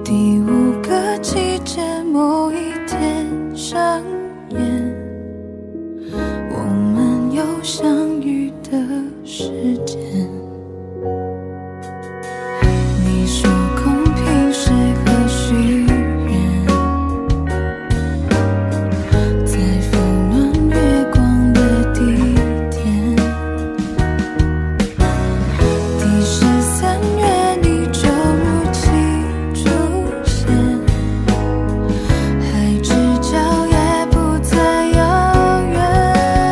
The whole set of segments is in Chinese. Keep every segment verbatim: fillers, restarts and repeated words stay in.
第五个季节某一天上演，我们有相遇的时间。你说空瓶适合许愿，在温暖月光的地点。第十三月你就如期出现，海之角也不再遥远。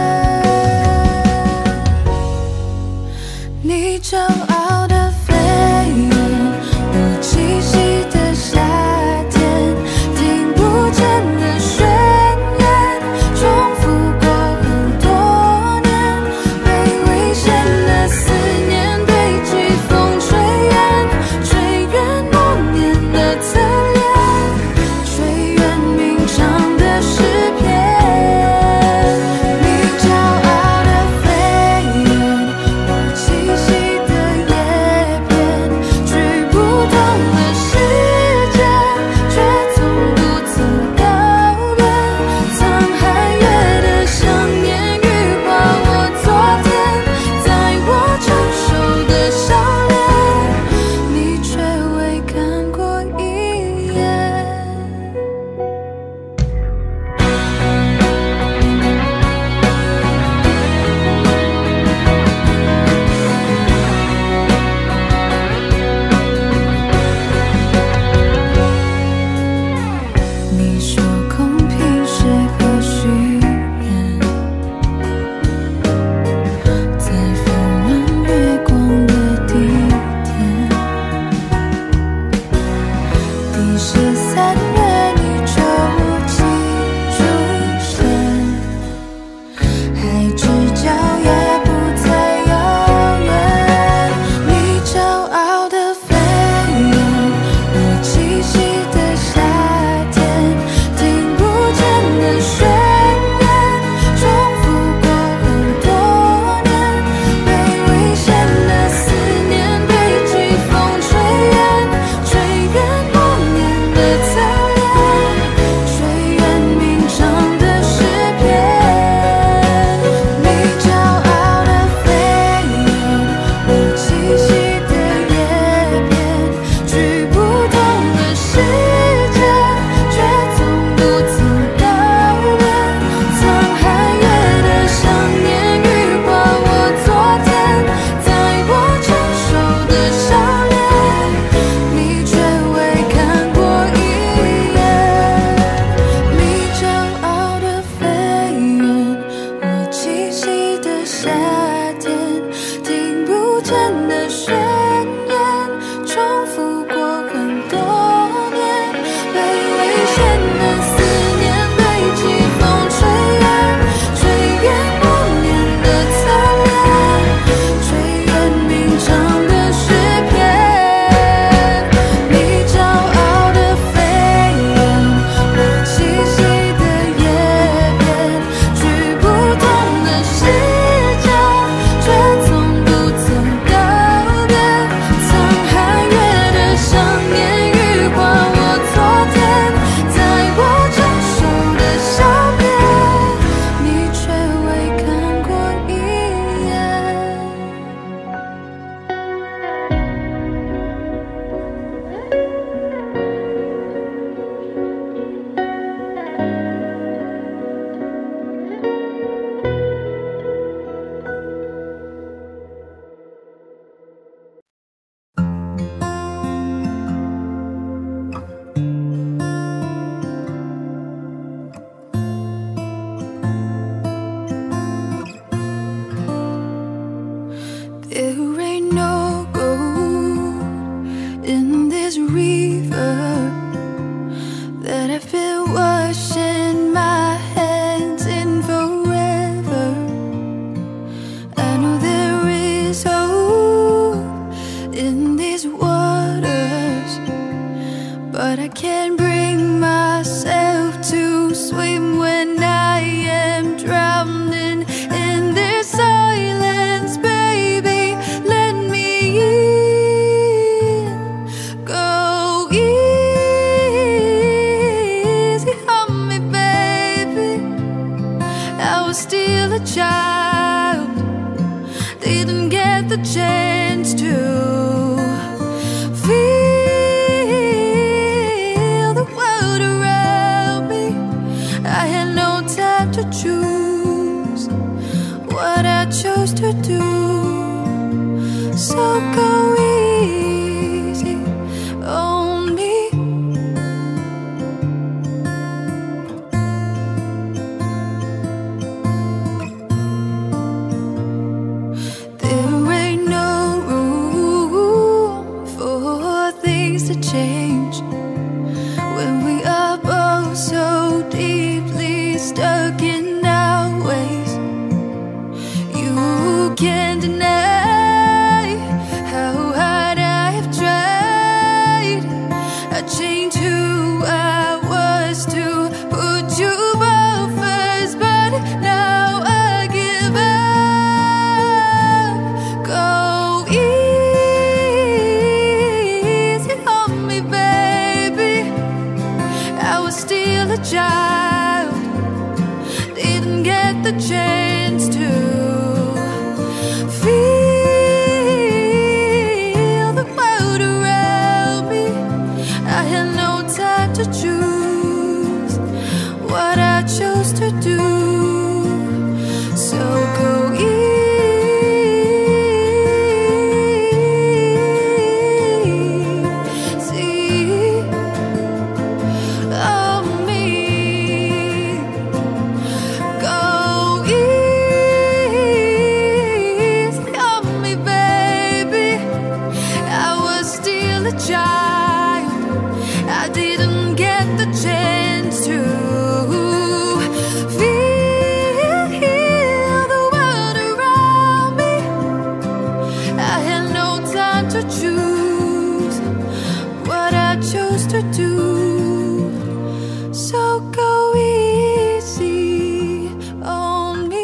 你骄傲的飞远，我栖息的夏天，听不见的宣言，重复过很多年，被危险的思念堆积，风吹远，吹远诺言的侧脸，吹远鸣唱的诗篇。你骄傲的飞远，我栖息的叶片，举不动的世界，却从不曾告别。沧海月的想念羽化我昨天，在我成熟的笑脸，你却未看过一眼。你说空瓶适合许愿，在温暖月光的地点。第十三月你就如期出现，海之角也不再遥远。你骄傲的飞远，我栖息的夏天，听不见的宣言，重复过很多年，被危险的思念堆积，风吹远，吹远诺言的侧脸，吹远鸣唱的诗篇。你骄傲的飞远，我栖息的叶片，举不动的世界，却从不曾告别。沧海月的想念羽化我昨天，在我成熟的笑脸，你却未看过一眼。你骄傲的飞远，我栖息的夏天，听不见的宣言，重复过很多年，被危险的思念堆积，风吹远，吹远诺言的侧脸，吹远鸣唱的诗篇。你骄傲的飞远，我栖息的叶片，举不动的世界，却从不曾告别。沧海月的想念羽化我昨天，在我成熟的笑脸，你却未看过一眼。There ain't no gold in this river that I've been washing my hands in forever. I know there is hope in these waters, but I can't bring myself to swim when I am drowning in this silence. Baby, let me in, go in. child, didn't get the chance to feel the world around me. I had no time to choose what I chose to do. So go easy on me. Go easy on me, baby. I was still a child, I didn't get the chance to feel the world around me. I had no time to choose what I chose to do. So go easy on me.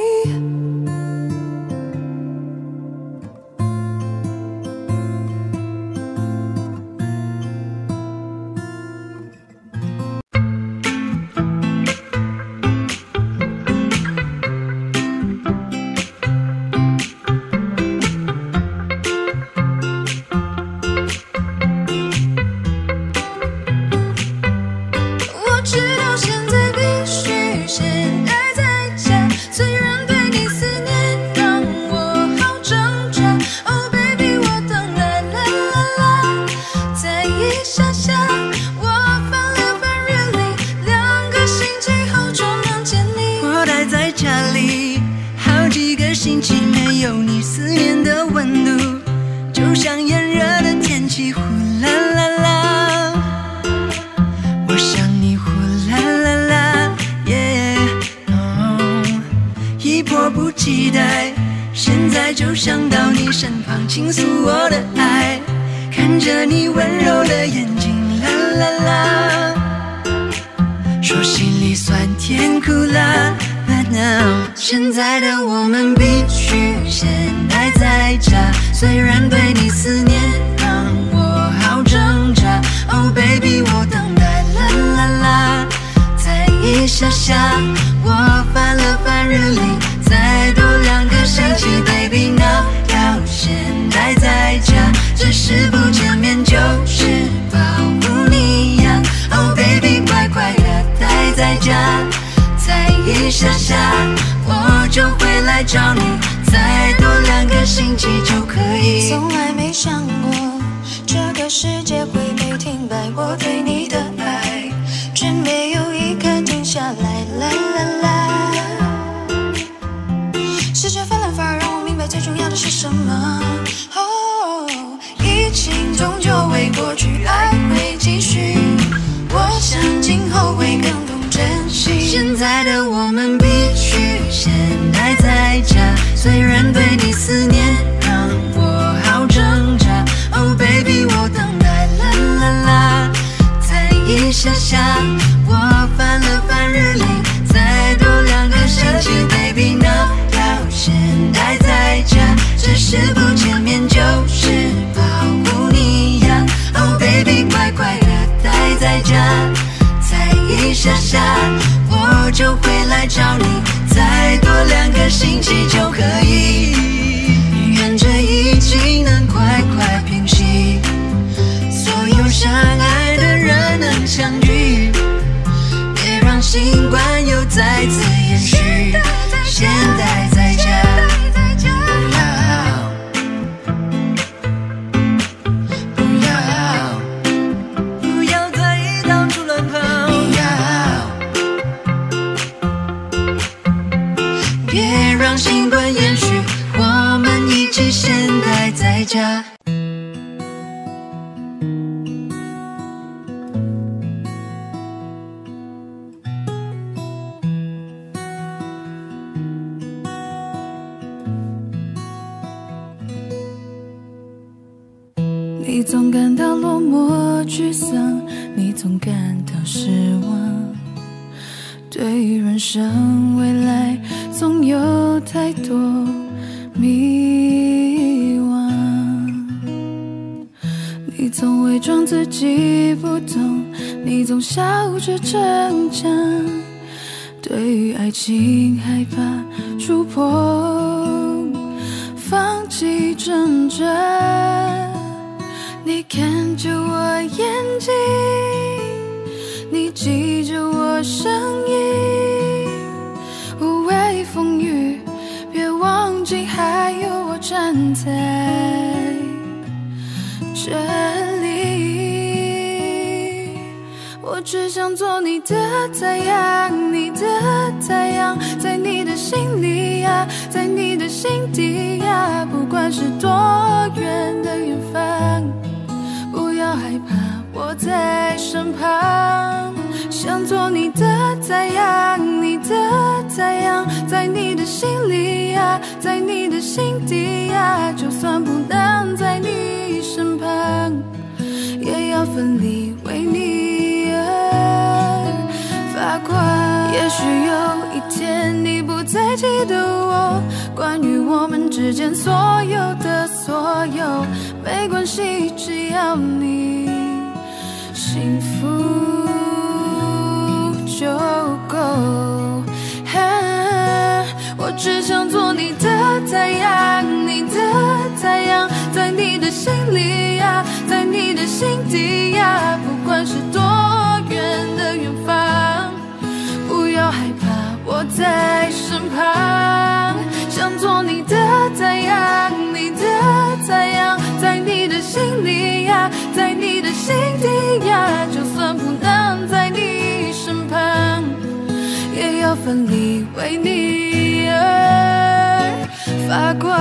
我知道现在必须先待在家，虽然对你思念让我好挣扎。Oh baby， 我等来啦啦啦，再一下下，我翻了翻日历，两个星期后就能见你。 我待在家里好几个星期，没有你思念的温度，就像炎热的天气，呼啦啦啦。我想你，呼啦啦啦，耶、哦，一迫不及待，现在就想到你身旁，倾诉我的爱，看着你温柔的眼睛，啦啦啦，说心里酸甜苦辣。But now， 现在的我们必须先待在家，虽然对你思念让我好挣扎。Oh baby， 我等待啦啦啦，再一下下，我翻了翻日历，再多两个星期 ，Baby now 要先待在家，只是不见面就是保护你呀。Oh baby， 乖乖的待在家。再一下下，我就会来找你，再多两个星期就可以。 从来没想过这个世界会被停摆，我对你的爱却没有一刻停下来，啦啦啦。时间翻来翻，让我明白最重要的是什么。哦，疫情终究会过去，爱会继续。我想今后会更懂珍惜。 现在的我们必须先待在家，虽然对你思念让我好挣扎。Oh baby， 我等待啦啦啦，再一下下，我翻了翻日历，再多两个星期 ，Baby now 要先待在家，只是不见面就是保护你呀。Oh baby， 乖乖的待在家。再一下下，我就会来找你，再多两个星期就可以。愿这疫情能快快平息，所有相爱的人能相聚，别让新冠又再次延续。先待在家。让新冠延续，我们一起先待在家。 你总感到落寞沮丧，你总感到失望，对于人生未来总有太多迷惘。你总伪装自己不懂，你总笑着逞强，对于爱情害怕触碰，放弃挣扎。你看着我眼睛，你记着我声音，无畏风雨，别忘记还有我站在这里。我只想做你的太阳，你的太阳，在你的心里呀，在你的心底呀，不管是多远的远方，不要害怕，我在身旁。想做你的太阳，你的太阳，在你的心里呀，在你的心底呀，就算不能在你身旁，也要奋力为你而发光。也许有一天你不再记得我，关于我们之间所有的所有，没关系，只要你幸福就够。我只想做你的太阳，你的太阳，在你的心里呀，在你的心底呀，不管是多远的远方，不要害怕，我在身旁。想做你的太阳，你的太阳，在你的心里呀，在你的心底呀，就算不能在你身旁，也要奋力为你而发光。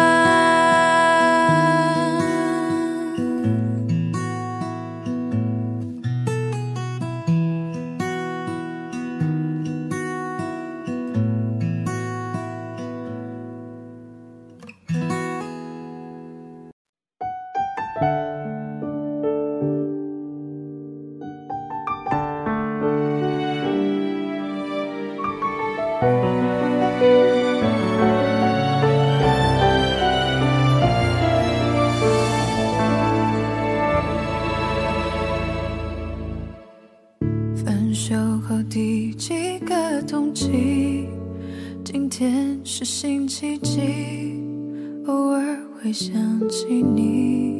分手后第几个冬季，今天是星期几，偶尔会想起你。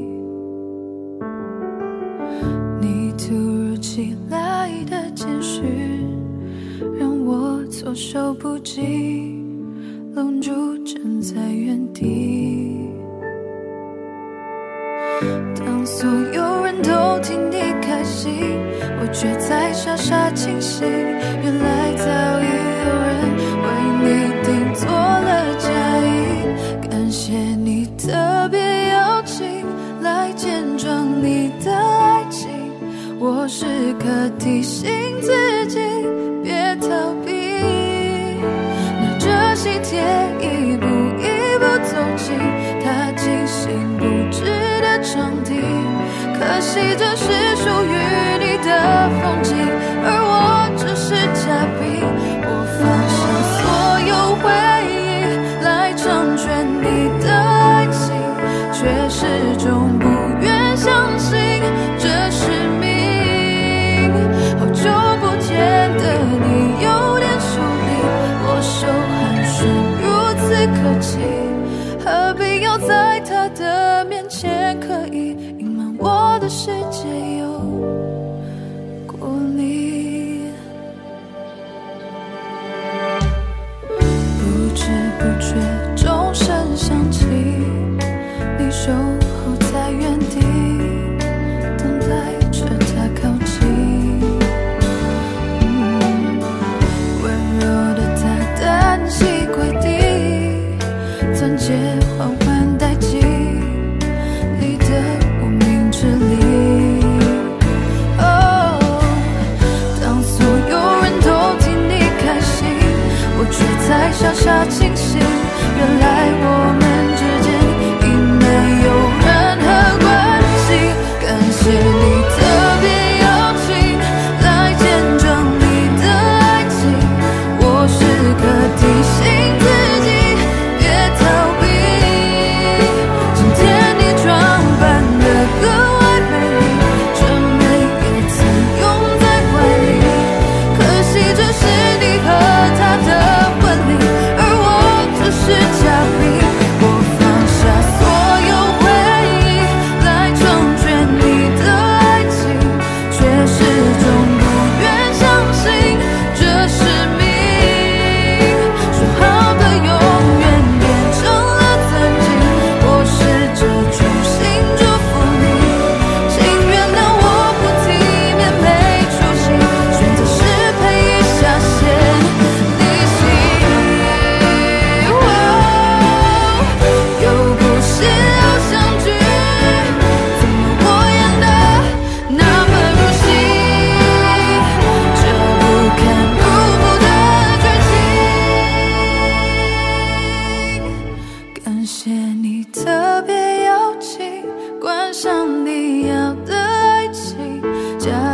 你突如其来的简讯让我措手不及，愣住站在原地。当所有人都替你开心，我却在傻傻清醒，原来早已有人为你订做了嫁衣。感谢你特别邀请来见证你的爱情，我时刻提醒自己别逃避，拿着喜帖一步一步走进他精心布置的场地。可惜这是属于你的风景，而我只是嘉宾。我放下所有回忆来成全你的爱情，却始终不愿相信这是命。好久不见的你有点疏离，我手寒暄如此客气，何必要在他的面前刻意隐瞒我的世界有过你。不知不觉钟声响起，你守候在原地，等待着他靠近。嗯，温柔的他单膝跪地，钻戒缓缓戴进你的无名指里。哦，当所有人都替你开心，我却在傻傻清醒，原来我们之间已没有任何关系。感谢你特别邀请来见证你的爱情，我时刻提醒自己别逃避。今天你装扮得格外美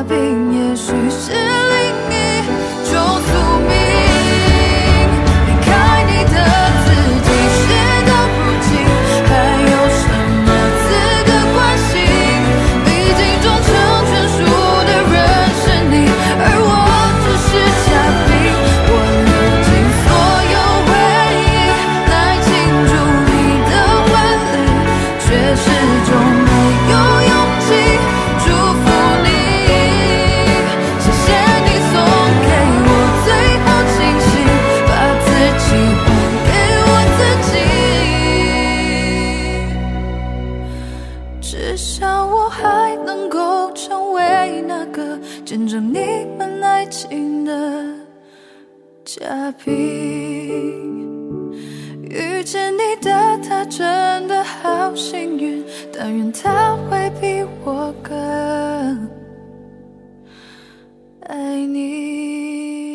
嘉宾，也许是另一种宿命。离开你的自己，事到如今，还有什么资格关心？毕竟终成全数的人是你，而我只是嘉宾。我流尽所有回忆来庆祝你的婚礼，却始终没有勇气祝福你。谢谢你送给我最后清醒，把自己还给我自己。至少我还能够成为那个见证你们爱情的嘉宾。遇见你的他真的好幸运，但愿他会比我更爱你。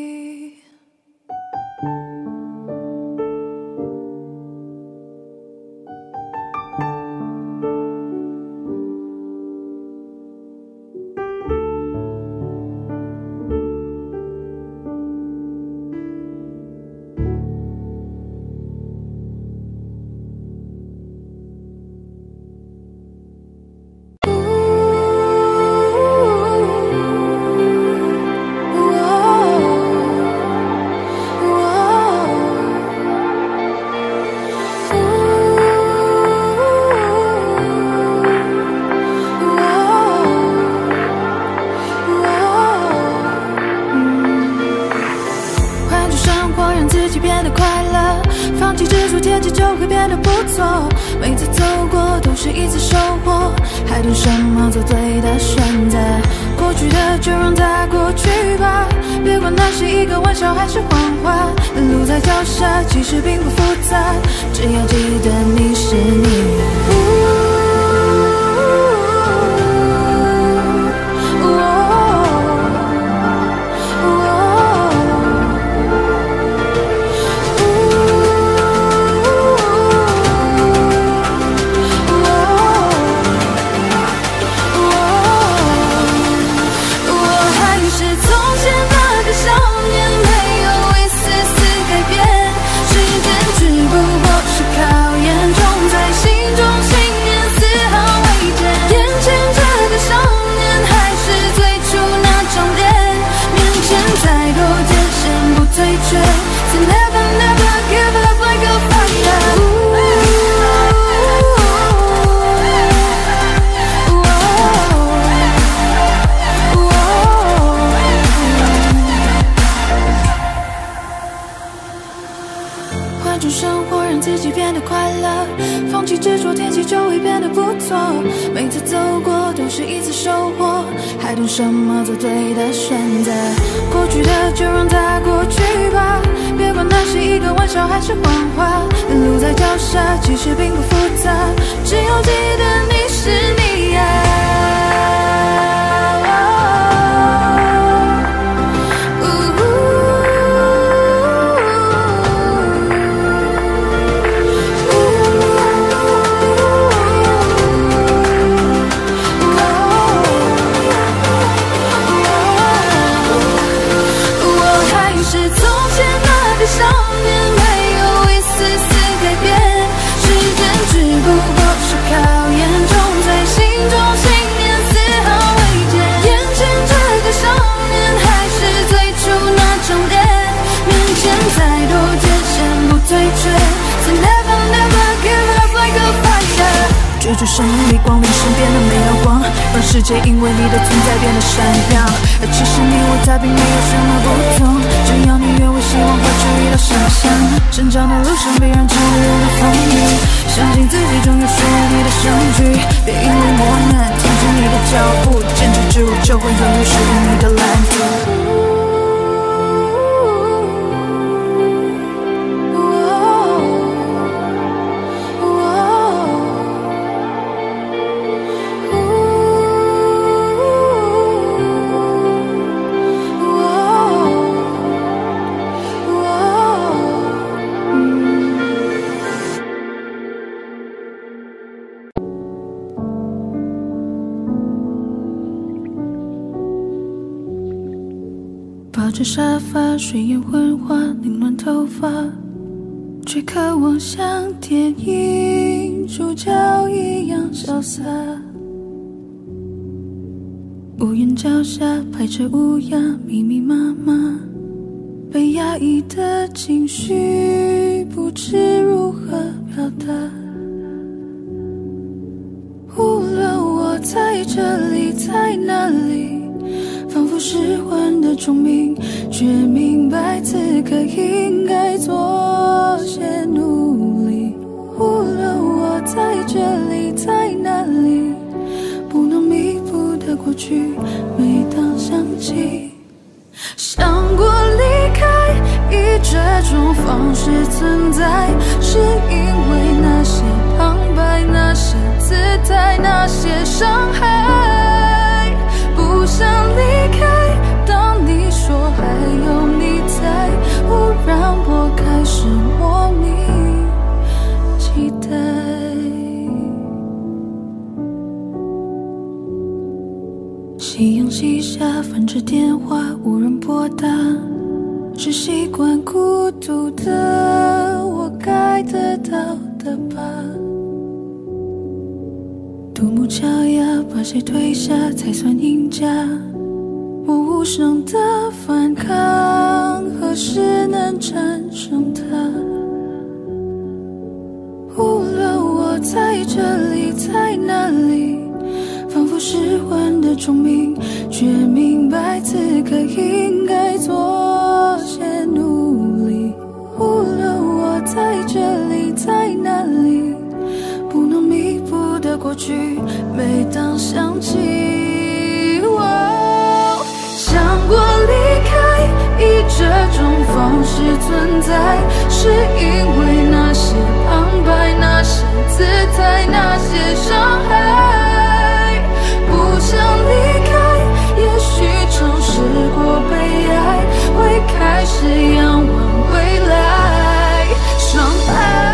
每次走过都是一次收获，还等什么做对的选择？过去的就让它过去吧，别管那是一个玩笑还是谎话。路在脚下，其实并不复杂，只要记得你是你。每次走过都是一次收获，还等什么做对的选择？过去的就让它过去吧，别管那是一个玩笑还是谎话。路在脚下，其实并不复杂，只要记得你是你呀、追逐胜利，光临身边的没有光，让世界因为你的存在变得闪亮。而其实你我他并没有什么不同，只要你愿为希望画出一道想象。成长的路上必然经历了风雨，相信自己终有属于你的相聚。别因为磨难停止你的脚步，坚持住就会拥有属于你的蓝图。 抱着沙发，睡眼昏花，凌乱头发，却渴望像电影主角一样潇洒。屋檐脚下排着乌鸦，密密麻麻，被压抑的情绪不知如何表达。无论我在这里，在哪里，仿佛失魂的钟鸣，却明白此刻应该做些努力。无论我在这里，在哪里，不能弥补的过去，每当想起，想过离开，以这种方式存在，是因为那些旁白，那些姿态，那些伤害，不想离开。当你说还有你在，忽然我开始莫名期待。夕阳西下，翻着电话，无人拨打，是习惯孤独的我该得到的吧。独木桥要把谁推下才算赢家？我无声的反抗，何时能战胜它？无论我在这里，在哪里，仿佛失魂的钟鸣，却明白此刻应该做些努力。无论我在这里，在哪里，不能弥补的过去，每当想起，哦，想过离开，以这种方式存在，是因为那些旁白，那些姿态，那些伤害，不想离开。也许尝试过被爱，会开始仰望未来，伤害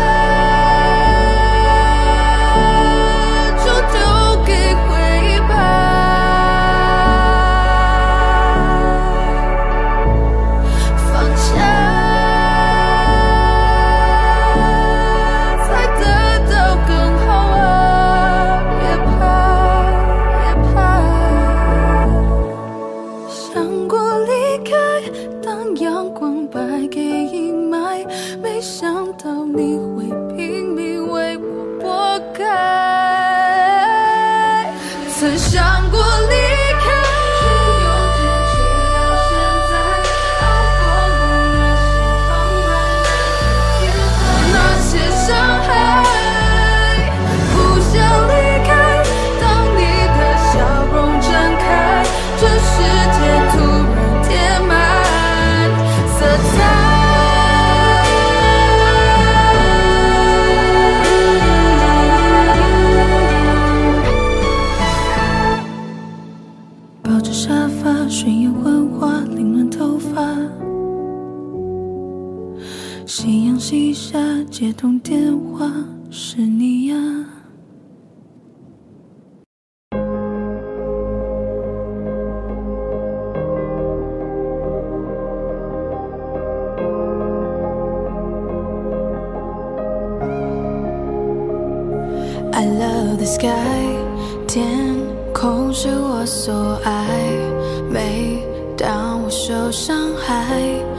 接通电话，是你呀。I love the sky， 天空是我所爱。每当我受伤害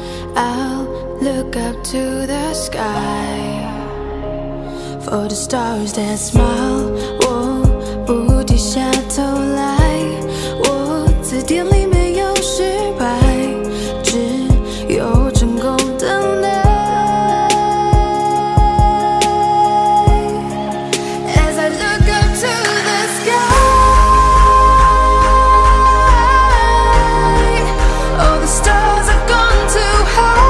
，I'll look up to the sky for the stars that smile。我不低下头来，我字典里没有失败，只有成功等待。As I look up to the sky， all the stars have gone too high。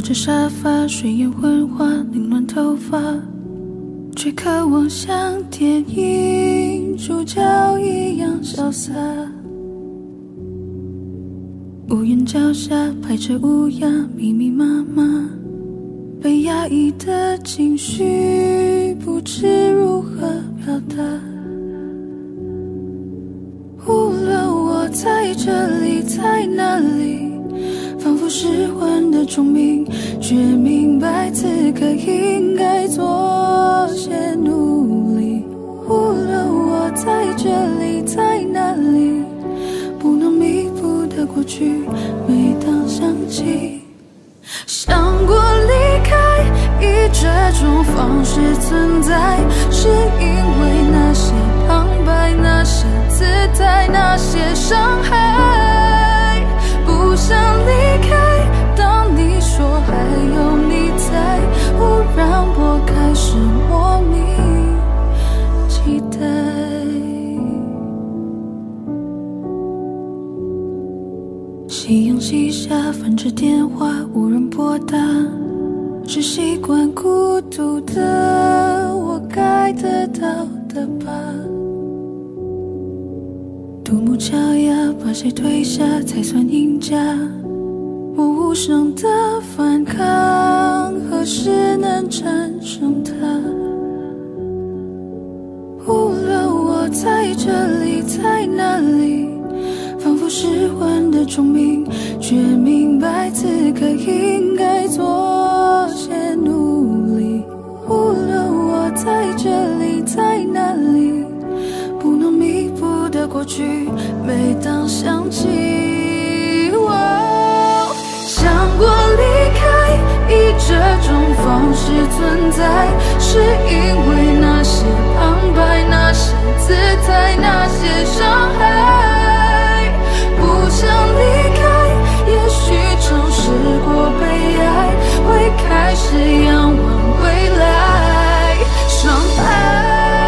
着沙发，睡眼昏花，凌乱头发，却渴望像电影主角一样潇洒。屋檐脚下排着乌鸦，密密麻麻，被压抑的情绪不知如何表达。无论我在这里在哪里，仿佛失魂的钟鸣，却明白此刻应该做些努力。无论我在这里在哪里，不能弥补的过去，每当想起，想过离开，以这种方式存在，是因为那些旁白，那些姿态，那些伤害。不想离开，当你说还有你在，忽然我开始莫名期待。夕阳西下，翻着电话，无人拨打，是习惯孤独的我该得到的吧。独木桥呀，把谁推下才算赢家？我无声的反抗，何时能战胜它？无论我在这里在哪里，仿佛失魂的钟鸣，却明白此刻应该做些努力。无论我在这里在哪里，不能弥补的过去，每当想起，哦，想过离开，以这种方式存在，是因为那些旁白，那些姿态，那些伤害。不想离开，也许尝试过被爱，会开始仰望未来，伤害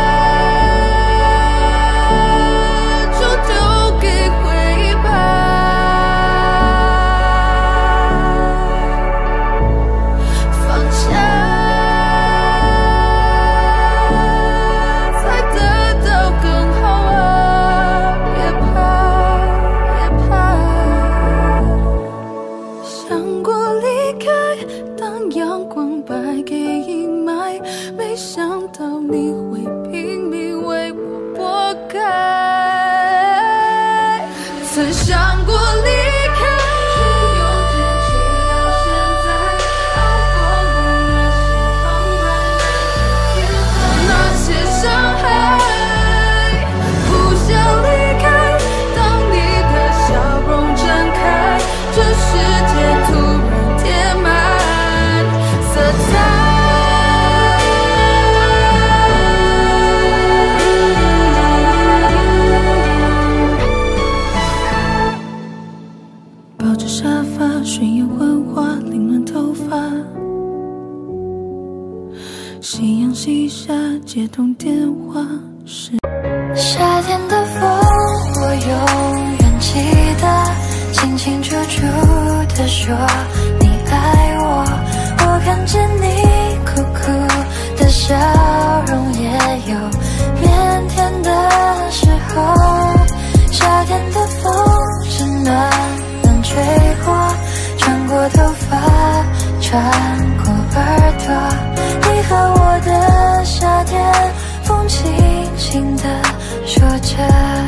接通电话是夏天的风，我永远记得，清清楚楚地说你爱我。我看见你酷酷的笑容，也有腼腆的时候。夏天的风是暖暖吹过，穿过头发，穿过耳朵。你和我的夏天，风轻轻地说着。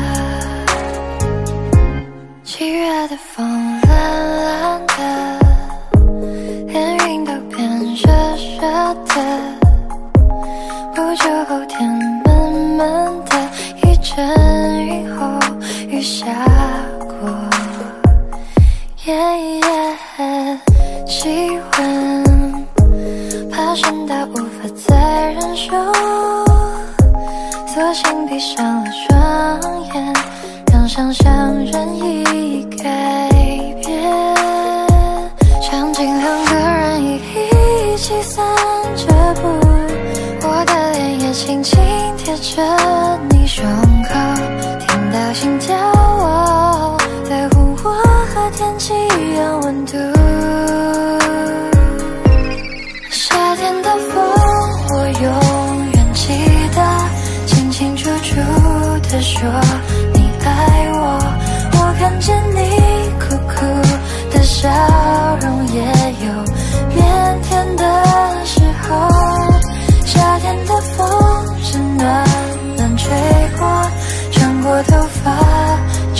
七月的风蓝蓝的，连云都变热热的。不久后天闷闷的，一阵雨后雨下过。夜夜气温爬升到无法再忍受，索性闭上了双眼，让想象任意改变。场景两个人一起散着步，我的脸也轻轻贴着你胸口，听到心跳哦，在乎我和天气一样温度。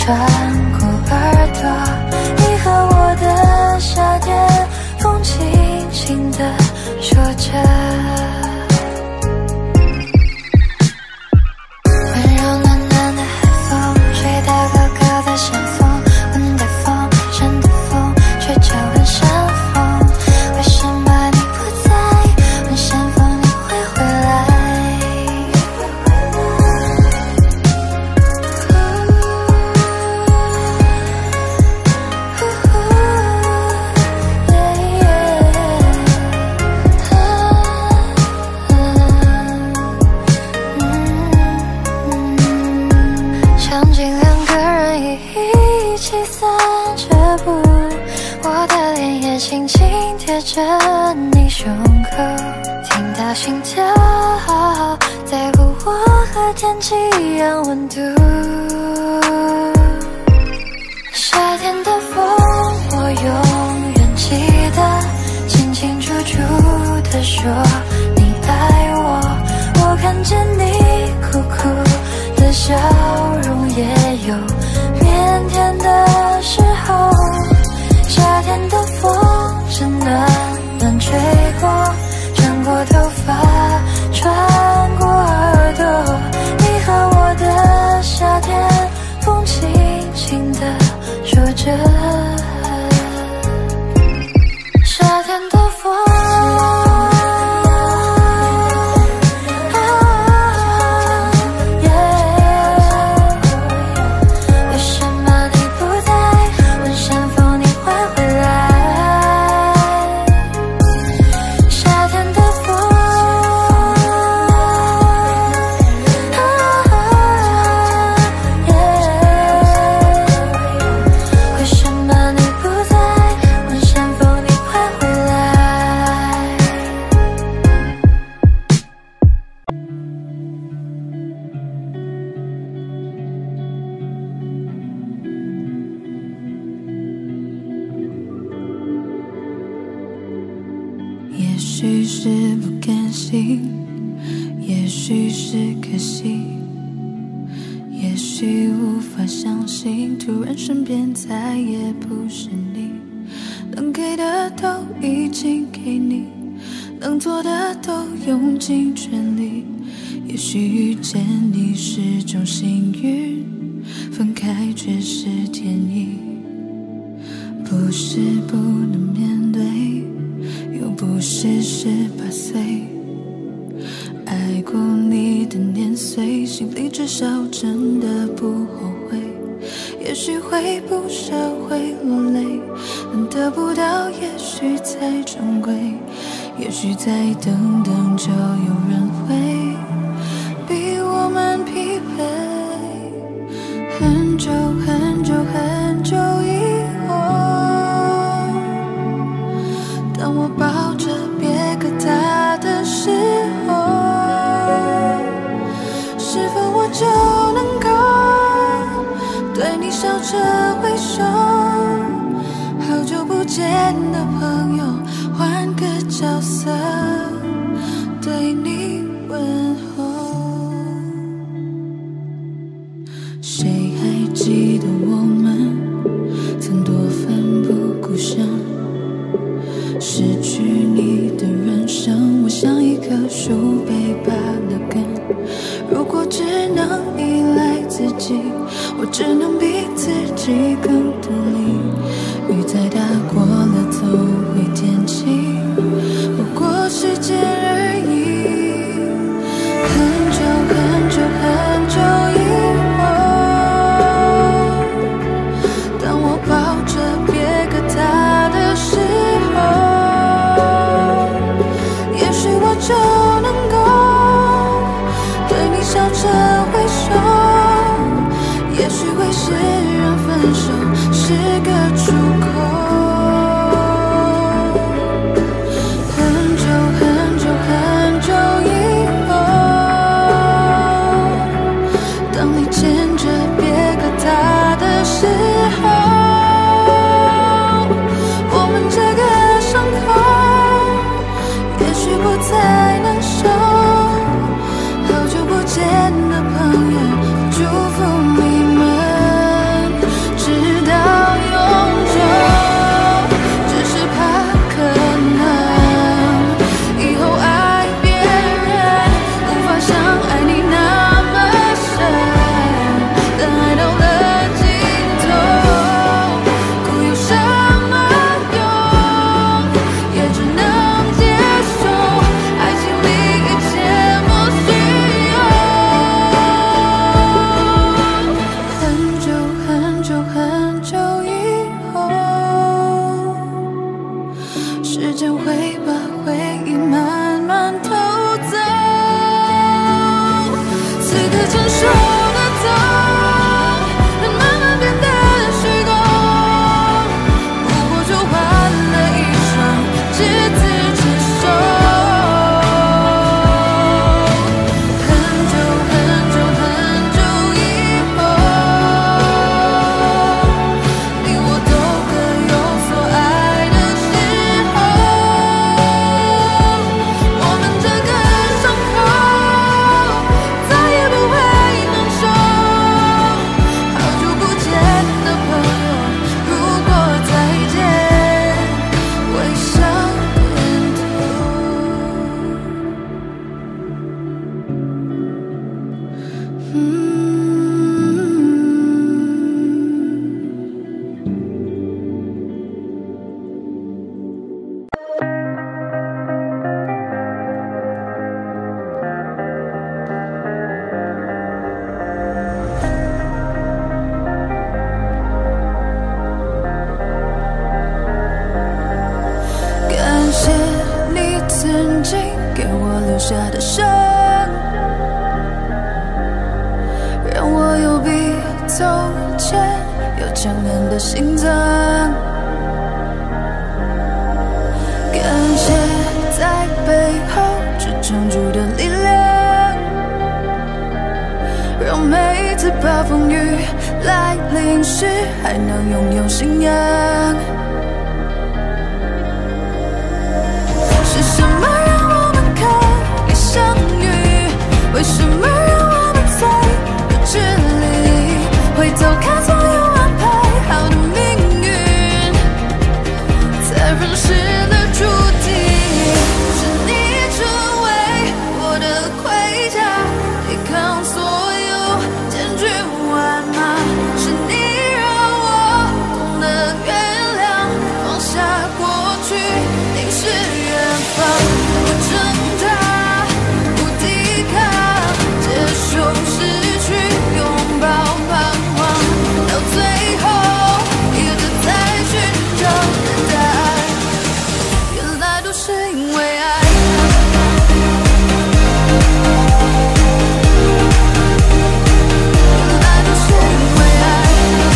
穿过耳朵。你和我的夏天，风轻轻地说着。温柔暖暖的海风，吹到高高的山峰，温带风，山的风，却叫问山风。为什么你不在？问山风，你会回来？场景两个人一起散着步，我的脸也轻轻贴着你胸口，听到心跳在乎我和天气一样温度。夏天的风，我永远记得，清清楚楚地说你爱我。我看见你苦苦的笑容，也有腼腆的时候。夏天的风正暖暖吹过，穿过头发，穿过耳朵。你和我的夏天，风轻轻地说着。夏天的风， 也许是不甘心，也许是可惜，也许无法相信，突然身边再也不是你。能给的都已经给你，能做的都用尽全力。也许遇见你是种幸运，分开却是天意。不是不能面对，又不是十八岁，爱过你的年岁，心里至少真的不后悔。也许会不舍，会落泪，但得不到也许才珍贵。也许再等等就有人会比我们匹配。很久很久很久以后，当我抱着别个他的时候，是否我就能够对你笑着挥手？好久不见的朋友，换个角色对你问候。谁还记得我们曾多奋不顾身？失去你的人生，我像一棵树被拔了根。如果只能依赖自己，我只能比自己更独立。雨再大过了总会天晴，不过时间而已。很久很久很久以后，当我抱着别个他的时候，也许我就能够对你笑着挥手。也许会释然分手是个出口。很久很久很久以后，当你牵着别个他的时候，我们这个伤口也许不再能收。好久不见的朋友，祝福你们留下的伤，让我有比从前有强悍的心脏。感谢在背后支撑住的力量，让每次暴风雨来临时还能拥有信仰。是什么让我们可以相遇？为什么让我们才有距离？回头看所有安排好的命运，才认识了注定。是你成为我的盔甲，抵抗所有千军万马。是你让我懂得原谅，放下过去，凝视远方。不挣扎，不抵抗，接受失去，拥抱彷徨，到最后一直在寻找的答案，原来都是因为爱。原来都是因为爱。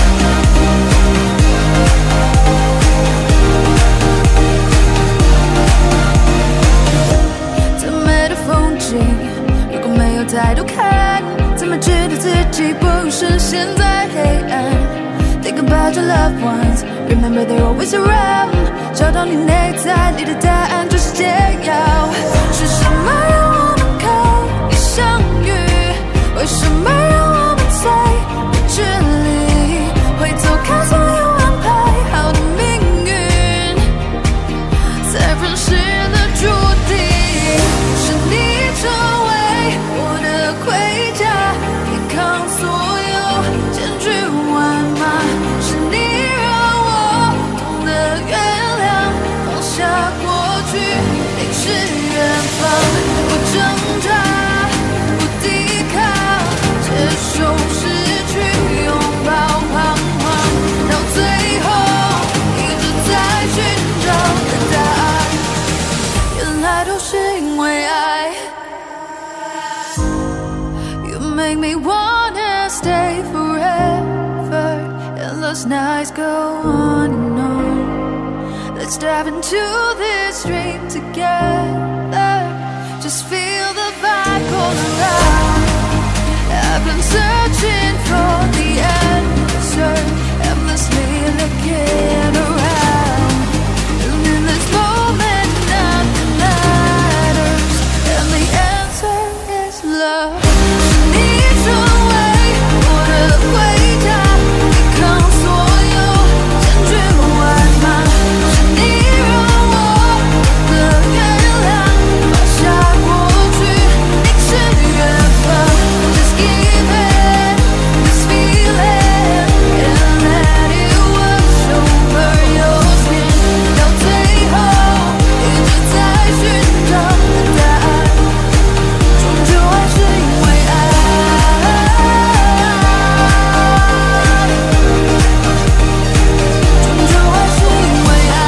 再美的风景，如果没有抬头看，怎么知道自己不是陷在黑暗？ Think about your loved ones, remember they're always around。 找到你内在里的答案，就是解药。是什么让我们可以相遇？为什么让我们才有距离？回头看所有安排好的命运，才认识了注定。是你成为我的盔甲，抵抗所有千军万马。是你让我懂得原谅，放下过去，凝视远方。不挣扎，不抵抗，接受失去，拥抱彷徨，到最后一直在寻找的答案，原来都是因为爱。You make me wanna stay forever, endless nights go on and on. Let's dive into this dream together, just feel the vibe all around. I've been searching for the answer, endlessly looking around. And in this moment nothing matters, and the answer is love. 是你成为我的盔甲，抵抗所有千军万马。是你让我懂得原谅，放下过去，凝视远方。Just give it this feeling and let it wash over your skin， 到最后一直在寻找的答案，终究还是因为爱。终究还是因为爱。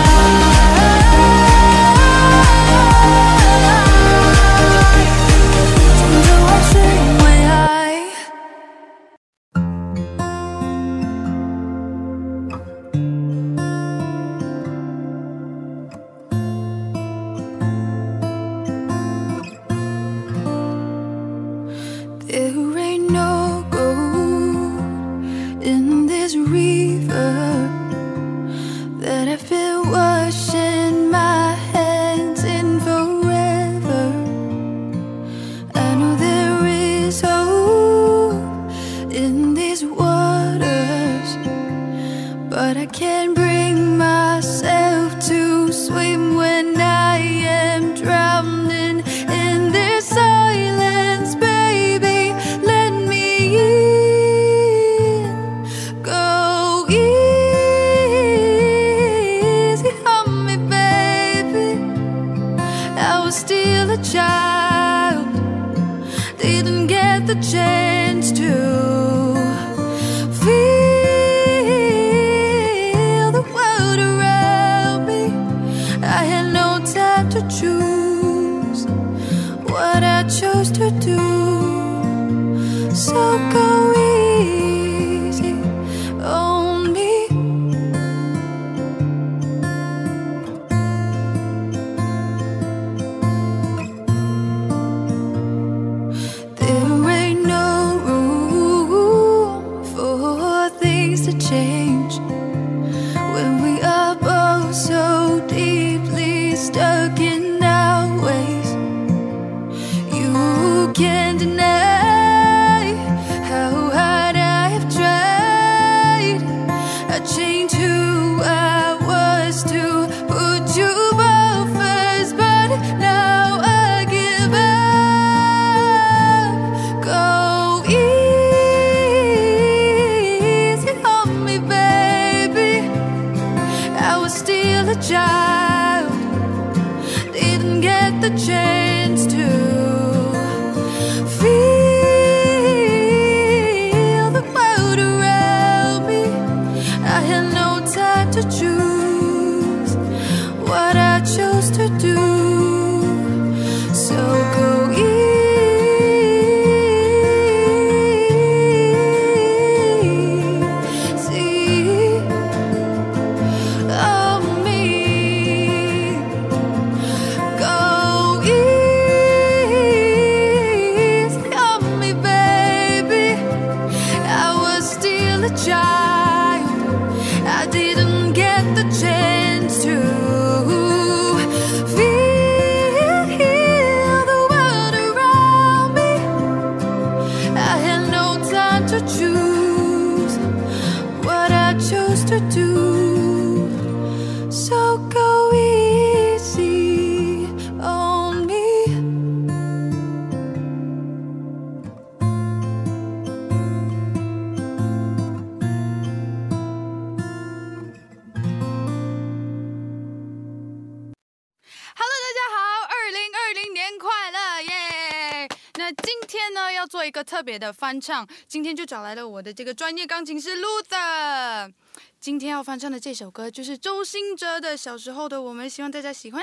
终究还是因为爱。There ain't no gold in this river that I've been washing my hands in forever. I know there is hope in these waters, but I can't bring myself to swim when I am drowning in this silence. Baby, let me in. Go easy on me, baby. I was still a child, didn't get the chance to feel things to change when we are both so deeply stuck in our ways. You can't deny how hard I have tried. I changed who I was to put you both first, but now I give up. Go easy on me, baby. I was still a child, didn't get the chance to feel the world around me. I had no time to choose what I chose to do. So go easy on me. Go easy on me, baby. I was still a child, I didn't get the chance to feel the world around me. I had no time to choose what I chose to do. So go easy on me. Hello， 大家好，二零二零年快乐耶！那今天呢，要做一个特别的翻唱，今天就找来了我的这个专业钢琴师 Luther。今天要翻唱的这首歌就是周兴哲的《小时候的我们》，希望大家喜欢。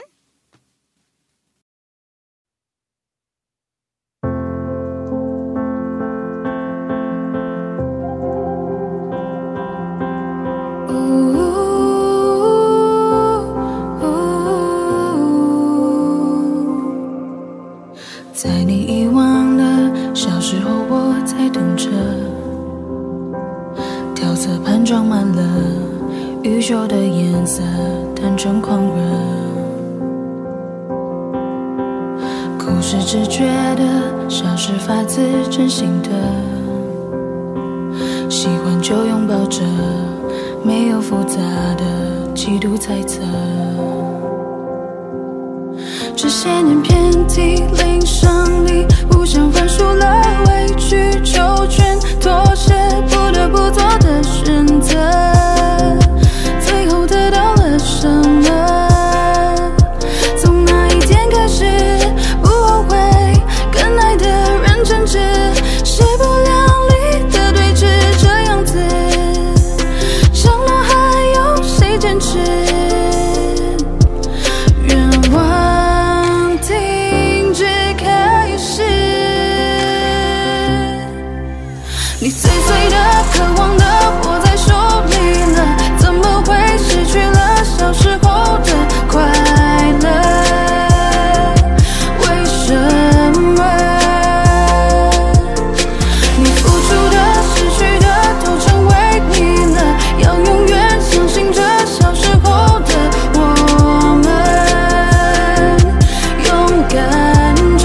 在你遗忘的小时候，我在等着，调色盘装满了宇宙的颜色，单纯狂热。故事只觉得像是发自真心的，喜欢就拥抱着，没有复杂的嫉妒猜测。这些年遍体鳞伤里，互相宽恕了，委曲求全，妥协，不得不做的选择，最后得到了什么？从那一天开始，不后悔，跟爱的人争执，势不两立的对峙，这样子，长了还有谁坚持？愿望你碎碎的、渴望的握在手里了，怎么会失去了小时候的快乐？为什么？你付出的、失去的都成为你了，要永远相信着小时候的我们，勇敢着。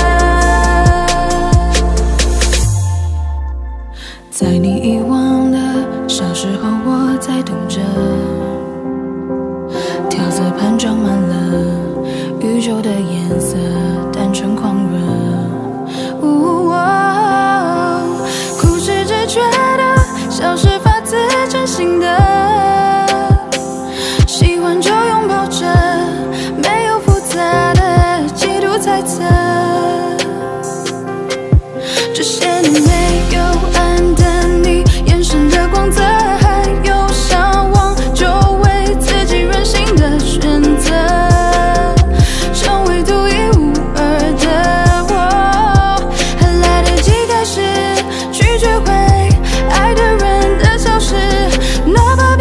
在你遗忘的小时候，我在等着，调色盘装满了宇宙的颜色，单纯狂热。哦，故事只觉得像是发自真心的，喜欢就拥抱着，没有复杂的嫉妒猜测。这些年没有暗淡你眼神的光泽，还有向往，就为自己任性的选择，成为独一无二的我，还来得及开始去追回爱的人的消失，哪怕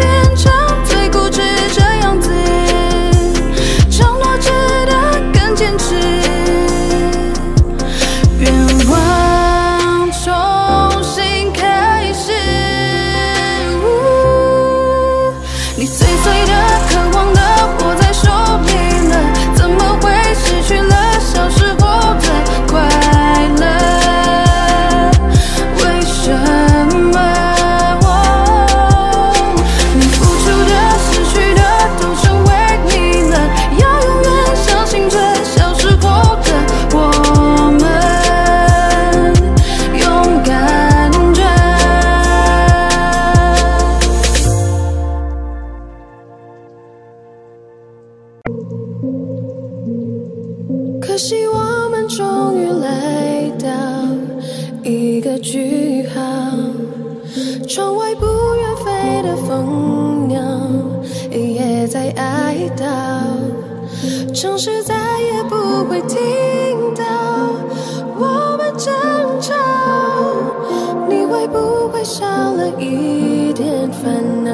句号。窗外不远飞的蜂鸟也在哀悼，城市再也不会听到我们争吵。你会不会少了一点烦恼？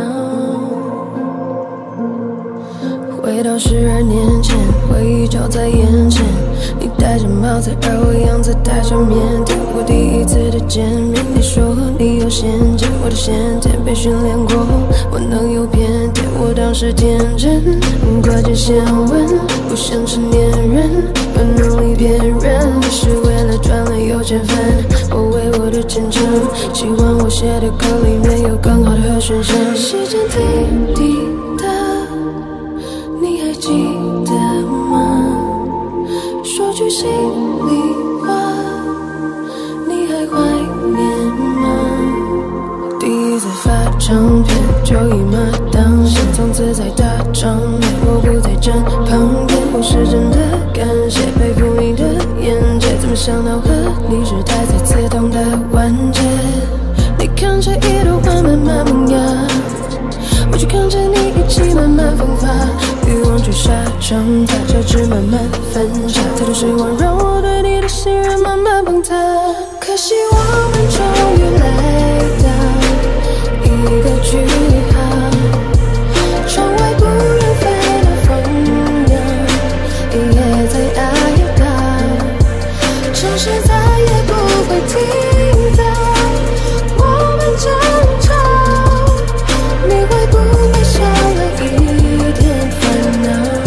回到十二年前，回忆就在眼前。你戴着帽子，而我样子带着腼腆。我第一次的见面，你说你有先见，我的先天被训练过，我能有偏见。我当时天真，挂件先问，不像成年人，要努力辨认，你是为了赚了有钱分。我为我的真诚，希望我写的歌里面有更好的和弦声。时间滴滴答，你还记得吗？说句心里话，你还怀念吗？第一次发唱片就一马当先，从此在大场面，我不在站旁边。我是真的感谢，佩服你的眼界，怎么想到和你是待在刺痛的关节？你看着一朵花慢慢萌芽，我就看着你一起慢慢风发，欲望追杀长大，交织慢慢分岔，太多失望让我对你的信任慢慢崩塌。可惜我们终于来到一个句号，窗外不远飞的蜂鸟也在哀悼，城市再也不会听到我们争吵。你会不会少了一点烦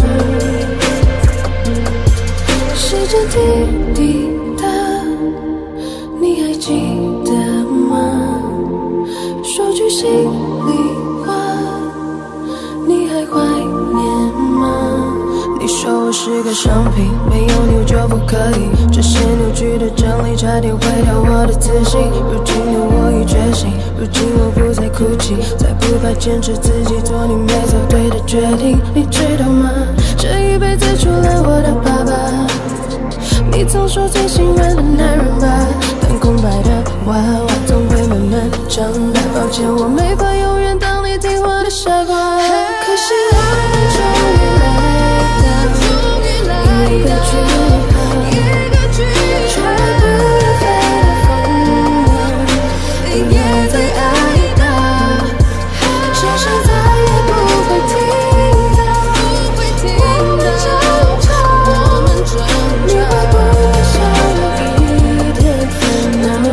恼？时间滴滴答，你还记得吗？说句心里话，你还怀念吗？你说我是个商品，没有你我就不可以，这些扭曲的真理差点毁掉我的自信。如今的我已觉醒，如今我不再哭泣，再不怕坚持自己做你没做对的决定。你知道吗？这一辈子除了我的爸爸，你曾说最心软的男人吧，但空白的娃娃总会慢慢长大。抱歉，我没法永远当你听话的傻瓜。可惜我们终于来到一个句号，窗外不远飞的蜂鸟也在哀悼，城市再也不会听到我们争吵。你会不会少了一点烦恼？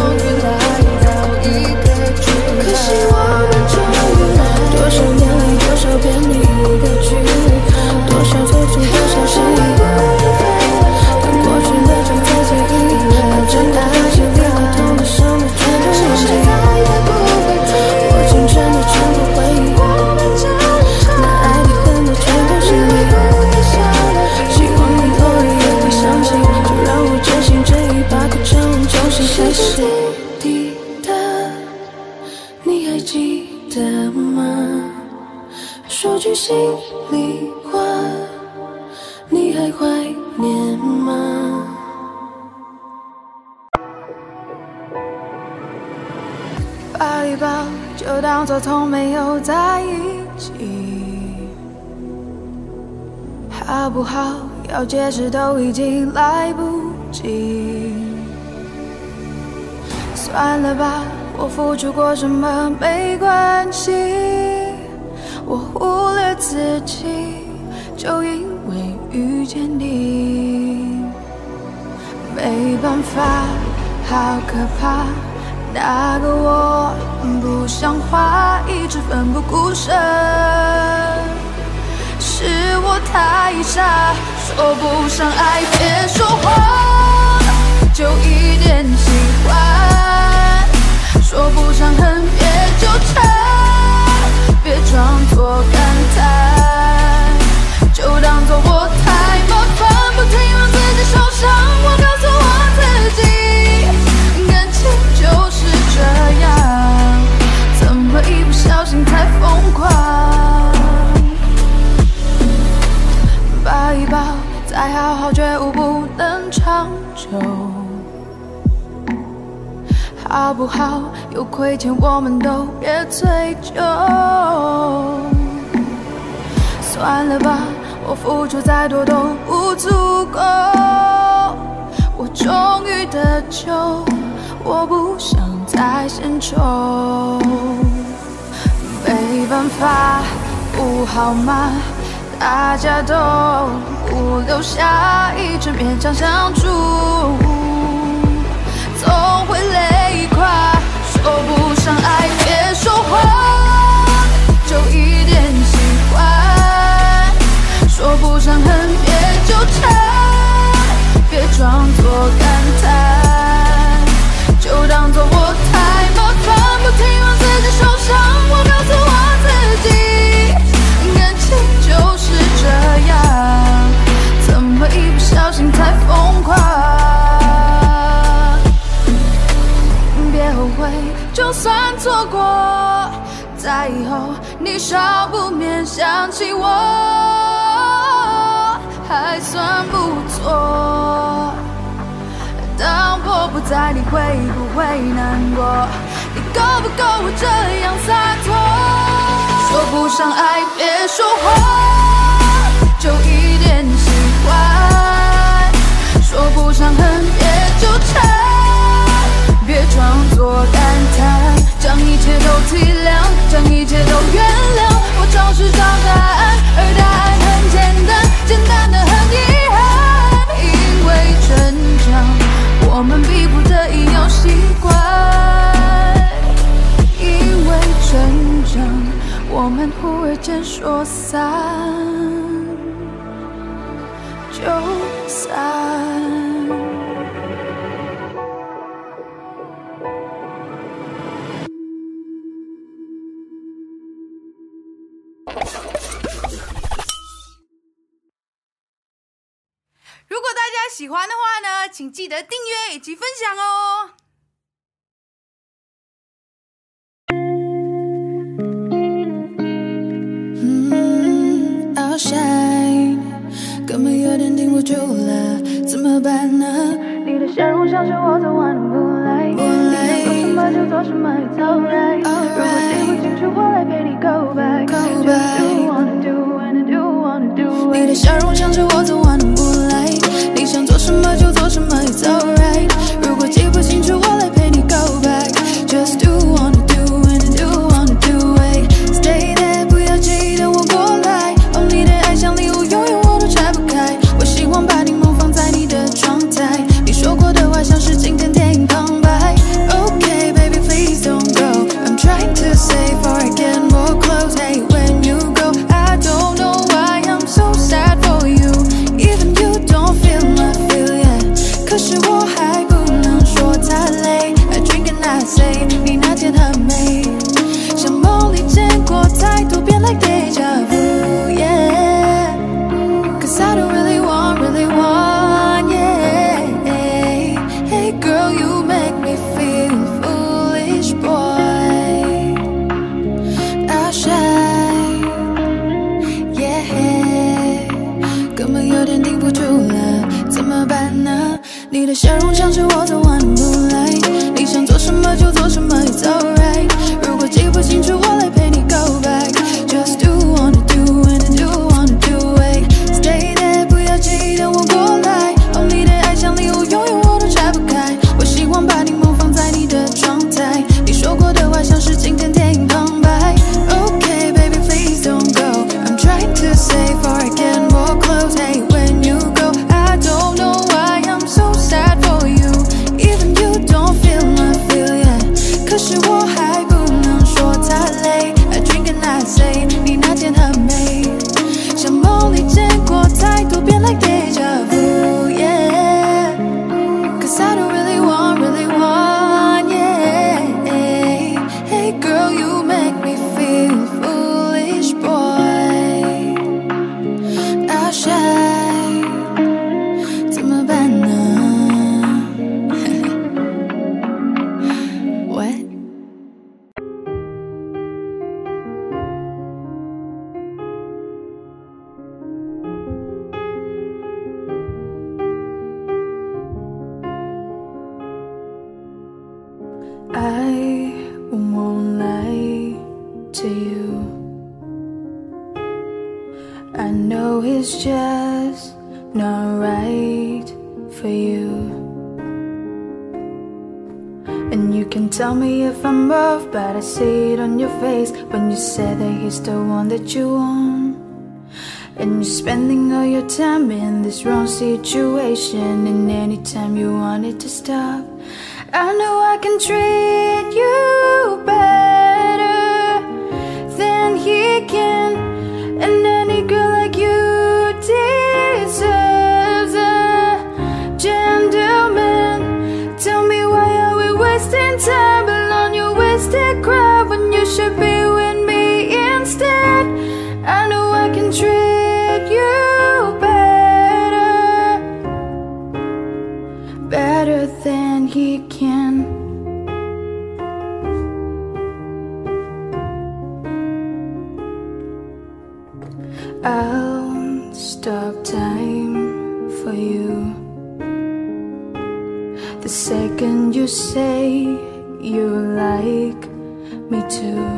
可惜我们终于来，多少年里多少遍的一个句号，多少错处多少失意，当过去的正在记忆，把真的爱情里的痛的伤的全都忘记，我青春的全部回忆，那爱的恨的全都是你。希望你偶尔也会想起，就让我真心真意把歌唱完，重新开始。滴答，你还记得吗？说句心里话，你还怀念吗？抱一抱，就当作从没有在一起，好不好？要解释都已经来不及。算了吧，我付出过什么没关系，我忽略自己，就因为遇见你。没办法，好可怕，那个我不像话，一直奋不顾身，是我太傻，说不上爱别说谎，就一点喜欢，说不上恨别纠缠，别装作感叹，就当作我太麻烦，不停让自己受伤。我告诉我自己，感情就是这样，怎么一不小心太疯狂？抱一抱，再好好觉悟不能长久，好好不好？有亏欠我们都别追究。算了吧，我付出再多都不足够。我终于得救，我不想再献丑。没办法，不好吗？大家都不留下一直勉强相处，总会累垮。说不上爱，别说谎，就一点喜欢。说不上恨，别纠缠，别装作感叹，就当作我太麻烦，不停让自己受伤。我告诉我自己，感情就是这样，怎么一不小心太疯狂？别后悔，就算错过，在以后你少不免想起我，还算不错。当我不在，你会不会难过？你够不够我这样洒脱？说不上爱，别说谎，就一点喜欢。说不上恨，别纠缠，别装作感叹，将一切都体谅，将一切都原谅。我总是找答案，而答案很简单，简单的很遗憾。因为成长，我们逼不得已要习惯。因为成长，我们忽而间说散就散。 如果大家喜欢的话呢，请记得订阅以及分享哦。 嗯 ，I'll shine， 根本有点顶不住了，怎么办呢？你的笑容像是我昨晚的不来，你想做什么就做什么 ，It's alright。如果记不清楚，我来陪你 go back。Go back。Do wanna do wanna do wanna do。你的笑容像是我昨晚的不来，你想做什么就做什么 ，It's alright。如果记不清楚，我来陪你 go back。Just do wanna do wanna do wanna do it。Stay there， 不要记得我过来。哦，你的爱像礼物，永远我都拆不开。我希望把柠檬放在你的窗台，你说过的话像是经典电影旁白。Okay baby please don't go，I'm trying to say before I get more close。Hey when you go，I don't know why I'm so sad for you。Even you don't feel my feel yet， 可是我还不能说太累。I drink and I say， 你那天很美，像梦里见过太多遍 like deja vu。Yeah，cause I don't really want really want。Yeah，hey girl you make me feel foolish boy。I'll shine。Yeah，根本有点顶不住了，怎么办呢？你的笑容像是我昨晚的不来，你想做什么就做什么 ，It's alright。如果记不清楚，我来陪你 go back。Just do wanna do wanna do wanna do it。Stay there， 不要记得我过来。哦，你的爱像礼物，永远我都拆不开。我希望把柠檬放在你的窗台，你说过的话像是经典电影旁白。Okay baby please don't go，I'm trying to say before I get more close。Hey when you go，I don't know why I'm so sad for you。Even you don't feel my feel yet， 可是我还 to you. I know it's just not right for you. And you can tell me if I'm rough, but I see it on your face when you say that he's the one that you want. And you're spending all your time in this wrong situation, and anytime you want it to stop, I know I can treat you better than he can. And any girl like you deserves a gentleman. Tell me, why are we wasting time alone? You wasted crowd when you should be with me instead. I know I can treat you better, better than he can. I'll stop time for you the second you say you like me too.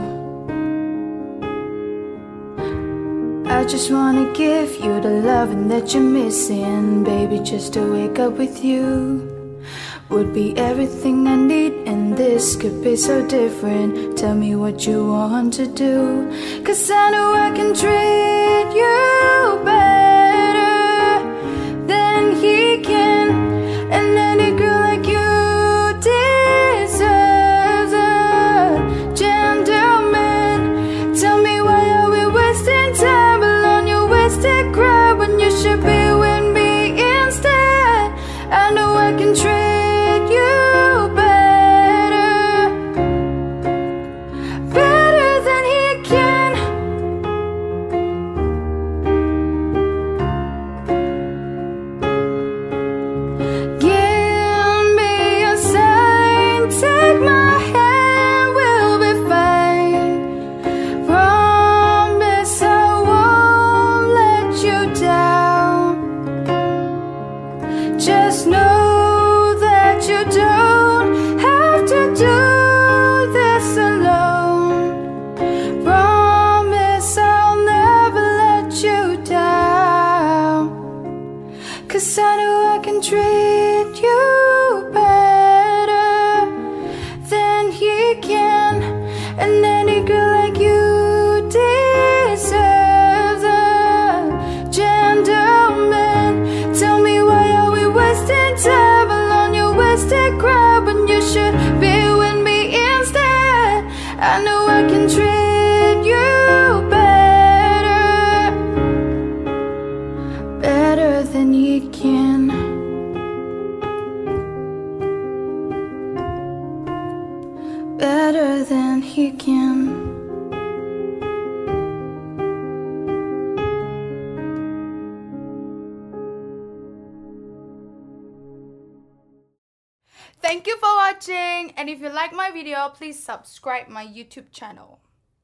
I just wanna give you the loving that you're missing, baby. Just to wake up with you would be everything I need, and this could be so different. Tell me what you want to do, 'cause I know I can treat you better than he can. And any girl like you deserves a gentleman. Tell me, why are we wasting time alone? You wasted crowd when you should be with me instead. I know I can treat you better, better than he can. Give me a sign, take my hand, we'll be fine. Promise I won't let you down. Just know you don't have to do this alone. Promise I'll never let you down, 'cause I know I can treat you better than he can. And any girl like you deserves a gentleman. Tell me, why are we wasting time? Wasted crowd when you should be with me instead. I know I can treat you better, better than he can. Better than he can. Thank you for watching, and if you like my video, please subscribe my YouTube channel.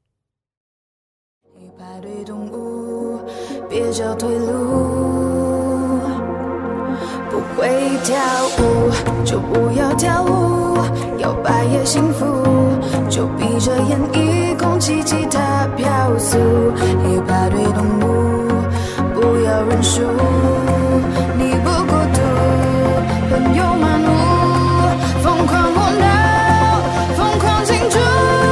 排队动物，别叫退路。不会跳舞就不要跳舞，摇摆也幸福，就闭着眼一空气吉他飘速。一排队动物，不要认输，你不孤独，朋友漫舞。 疯狂胡闹，疯狂庆祝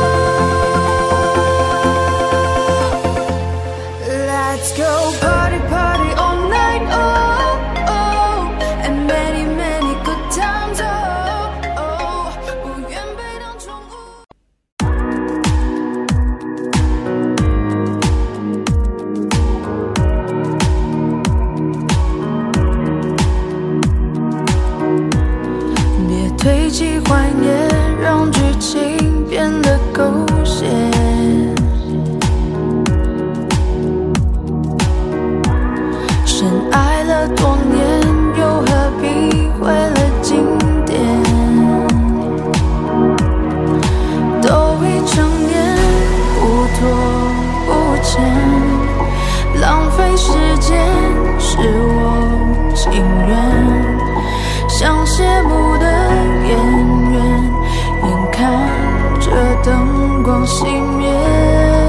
Let's go party party all night, oh oh, and many many good times, oh oh. 不愿被当宠物。堆积怀念，让剧情变得狗血。深爱了多年，又何必毁了经典？都已成年，不拖不欠，浪费时间是我情愿。 像谢幕的演员，眼看着灯光熄灭。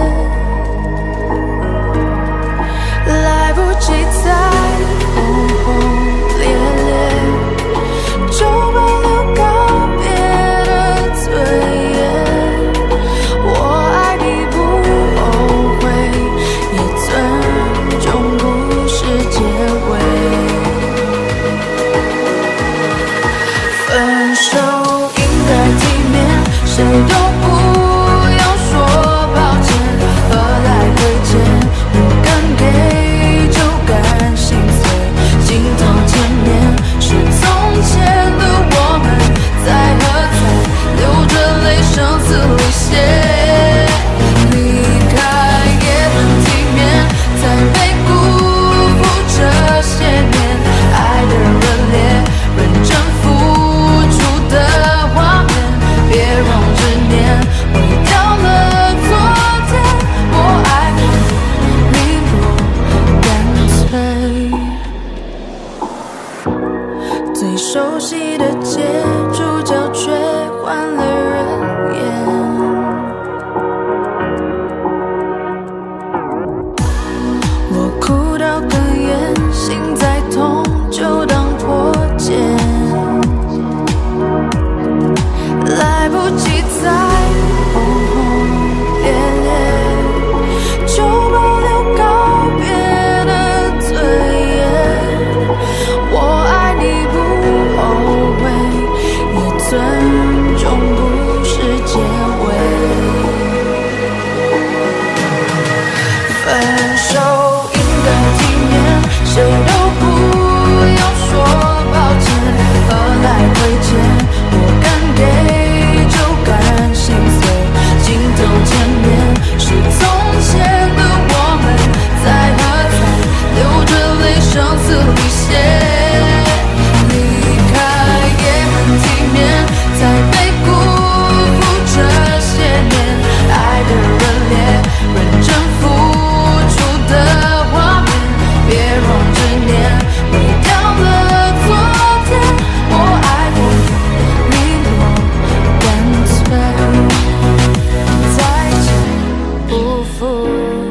分手应该体面，谁都不要说抱歉，何来亏欠？我敢给就敢心碎，镜头前面是从前的我们，在喝彩，流着泪，声嘶力竭。离开也很体面，才被辜负这些年，爱的热烈，认真付出的画面，别妄执念，毁掉了昨天。我爱过你，落干脆再见，不负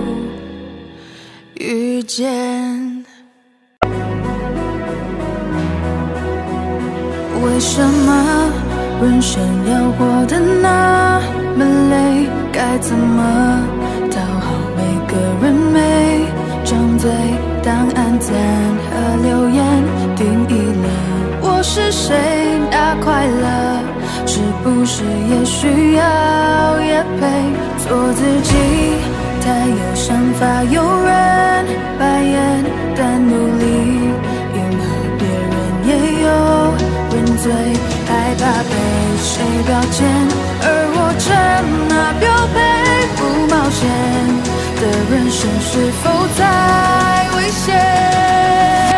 遇见。为什么人生要活得那么累？该怎么讨好每个人？每张嘴当暗赞和留言定义了我是谁，那快乐是不是也需要业配？做自己太有想法，有人白眼，但努力迎合别人也有人最害怕被谁标签，而我真的标配不冒险的人生是否在危险？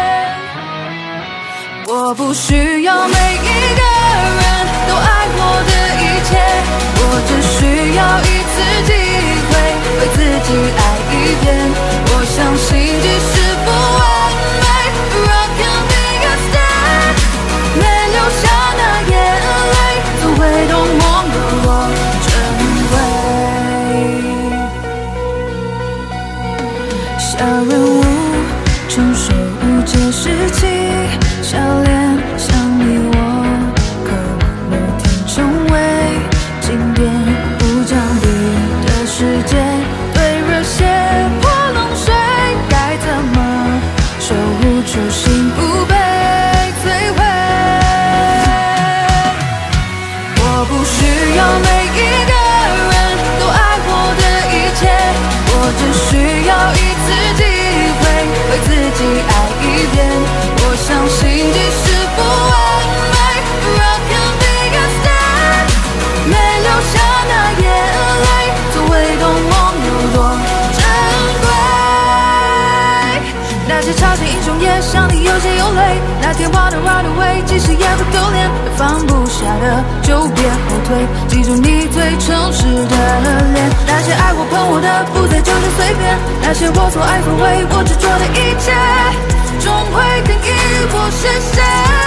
我不需要每一个人都爱我的一切，我只需要一次机会为自己爱一遍。我相信即使不完美 Rock and be a star， 没流下那眼泪，总会懂我有多珍贵。小人物承受无解释起笑脸，像你我渴望某天成为经典，不讲理的世界，对热血泼冷水，该怎么守护初心不被摧毁？我不需要每一个人都爱我的一切，我只需要一次机会为自己爱一遍。我相信即使不完美 Rock and be a star， 没流下那眼泪，总会懂我有多珍贵。那些超级英雄也像你有血有泪，那天 wanna run away， 即使也不丢脸，放不下的就别后退，记住你最诚实的脸。那些爱我喷我的不再就是随便，那些我所爱所为我执着的一切，终会定义我是谁。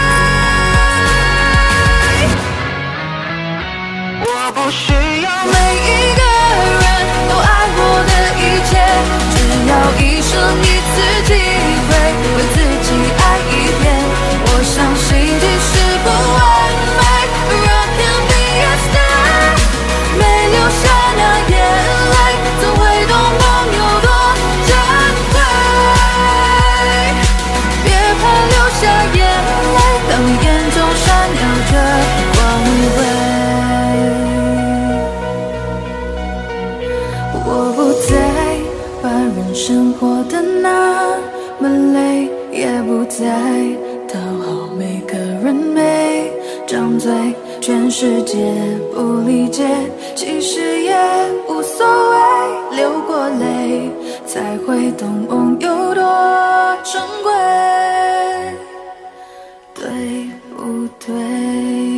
我不需要每一个人都爱我的一切，只要一生一次机会为自己爱一遍。我相信即使不完美 Rock and be a star， 没流下那眼泪，总会懂梦有多珍贵。别怕流下眼泪，当你眼中闪耀着光辉。我不再把人生活得那么累，也不再讨好每个人，每张嘴全世界不理解，其实也无所谓，流过泪才会懂梦有多珍贵，对不对？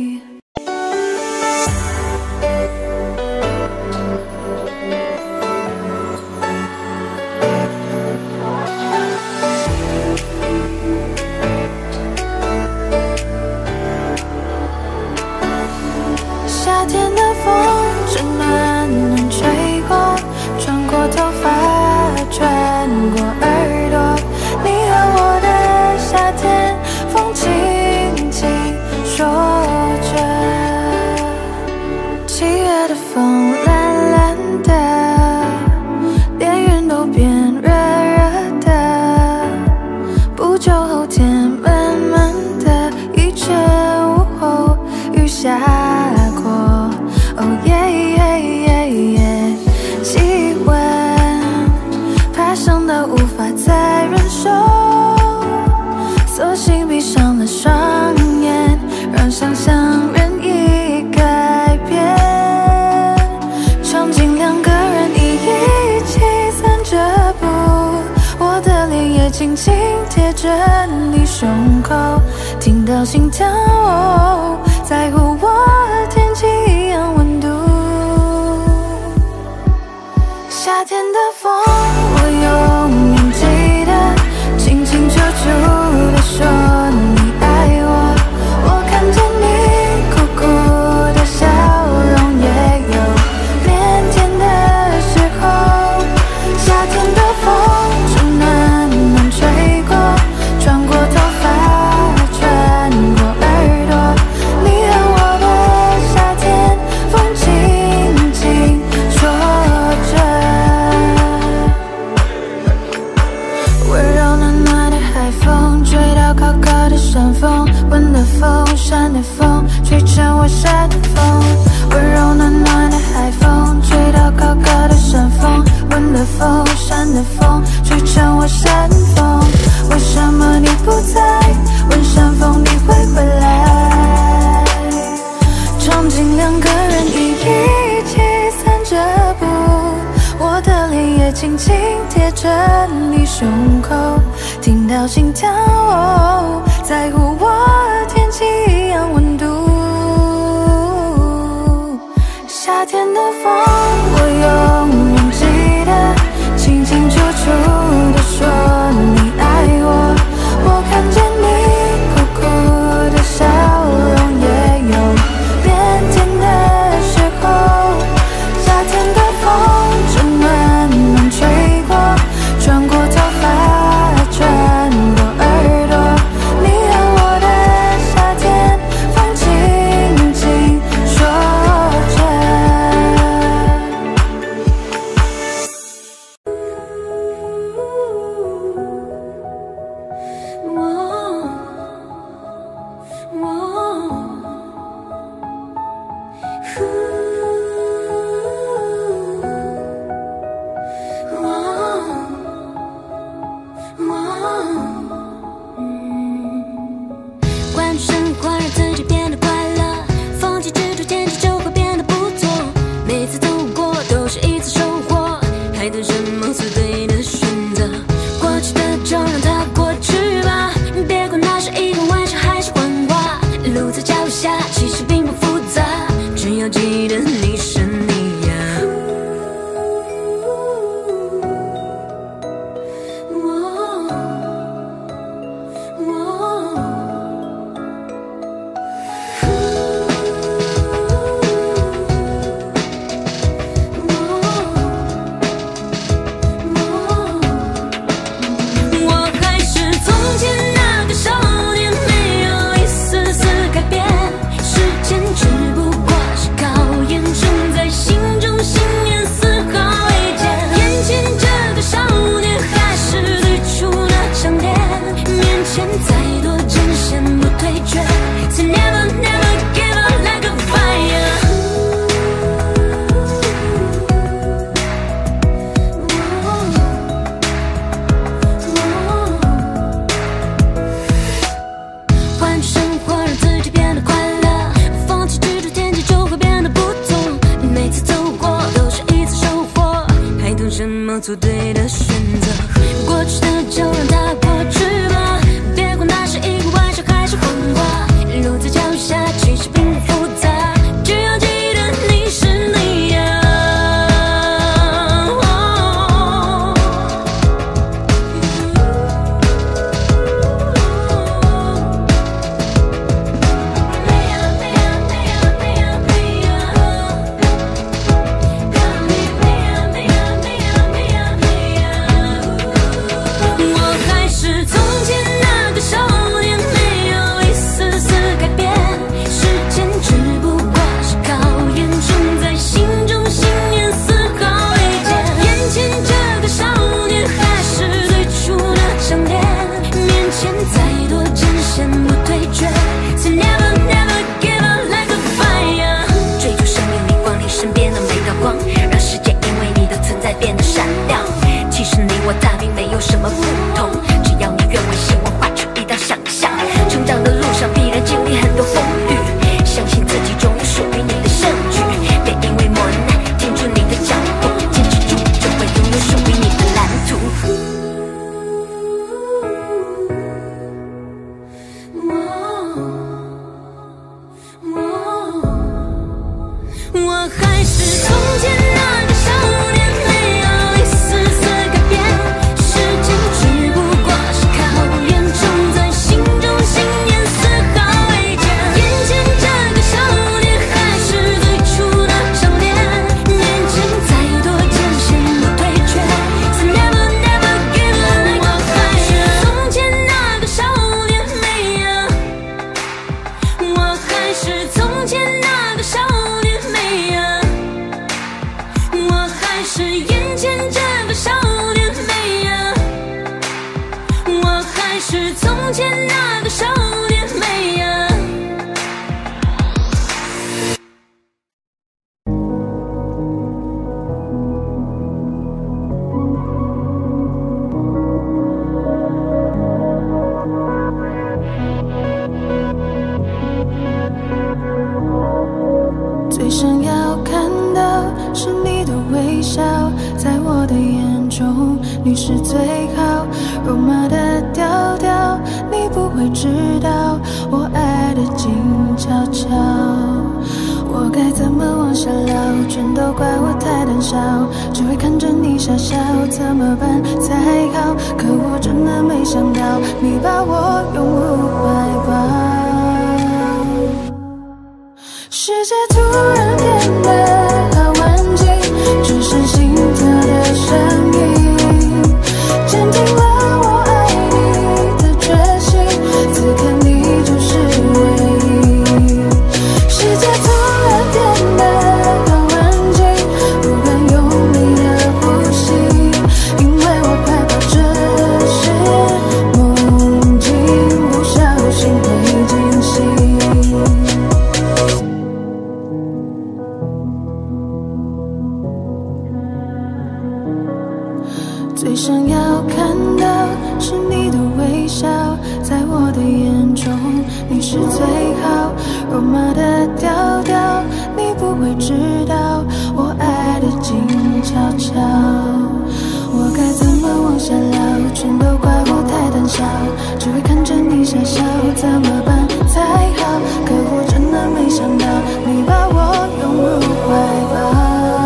夏天的风正暖暖吹过，穿过头发，穿过耳朵，你和我轻轻贴着你胸口，听到心跳，哦，在乎我和天气一样温度。夏天的风，我永远记得，清清楚楚地说你爱我。我看见你苦苦的笑容，也有腼腆的时候。夏天的风，正暖暖吹过，穿过头发，穿过耳朵。你和我的夏天，风轻轻说着。温柔暖暖的海风，吹到高高的山峰，温的风，山的风，吹成我山的风。温柔暖暖的海风，吹到高高的山峰，温的风，山的风，吹成我山风。为什么你不在？问山风你会回来？憧憬两个人一起散着步，我的脸也轻轻贴着你胸口，听到心跳，哦，在乎我和天气一样温度。夏天的风，我永远记得，清清楚楚地说你爱我。我看见你苦苦的笑容，也有腼腆的时候。夏天的风，正暖暖吹过，穿过头发，穿过耳朵。你和我的夏天，风轻轻说着。 关注生活，让自己变得快乐。放弃执着，天气就会变得不错。每次走过都是一次收获，还等什么？做对的选择。过去的就让它过去吧，别管那是一个玩笑还是谎话。路在脚下，其实并不复杂，只要记得你是你呀。我还是从前那个少年，没有一丝丝改变。时间只不过是考验，种在心中信念丝毫未减。眼前这个少年还是最初那张脸，面前再多艰险不退却。So never never give up like a fire。换取生活，让自己变得快乐。放弃执着，天气就会变得不同。每次走过都是一次收获，还等什么？做对的选择。过去的就让它过去吧，别管那是一个玩笑还是谎话。路在脚下，其实并不复杂，只要记得你是你呀。我还是从前那个少年，没有一丝从前那个少年美呀。 最想要看到是你的微笑，在我的眼中你是最好，肉麻的调调你不会知道，我爱的静悄悄。我该怎么往下聊，全都怪我太胆小，只会看着你傻笑，怎么办才好？可我真的没想到你把我拥入怀抱，世界突然变得好安静，只剩心跳的声音，坚定了我爱你的决心，此刻你就是唯一。世界突然变得好安静，不敢用力的呼吸，因为我害怕这是梦境，不小心会惊醒。最想要看到是你的微笑，在我的眼中你是最好，肉麻的调调你不会知道，我爱的静悄悄。我该怎么往下聊，全都怪我太胆小，只会看着你傻笑，怎么办才好？可我真的没想到你把我拥入怀抱，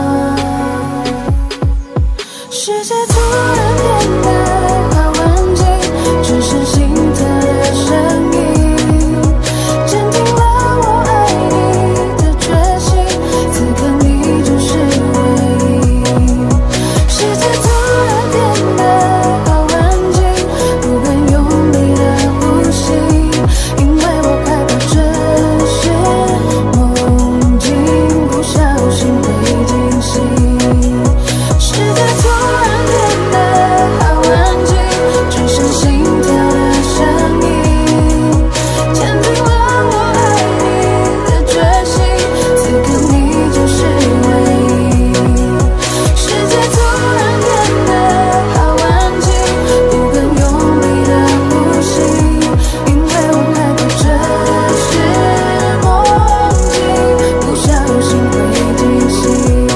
世界突然变得好安静，只剩心跳的声音，坚定了我爱你的决心，此刻你就是唯一。世界突然变得好安静，不敢用力的呼吸，因为我害怕这是梦境，不小心会惊醒。世界突然变得好安静，只剩心跳的声音，坚定了我爱你的决心，此刻你就是唯一。世界突然变得好安静，不敢用力的呼吸，因为我害怕这是梦境，不小心会惊醒。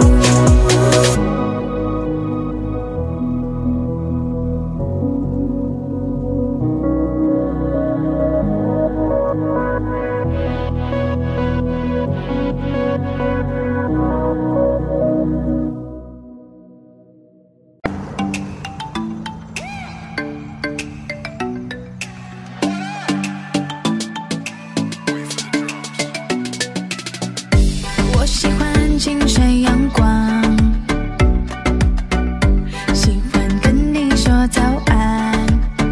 我喜欢清晨阳光，喜欢跟你说早安，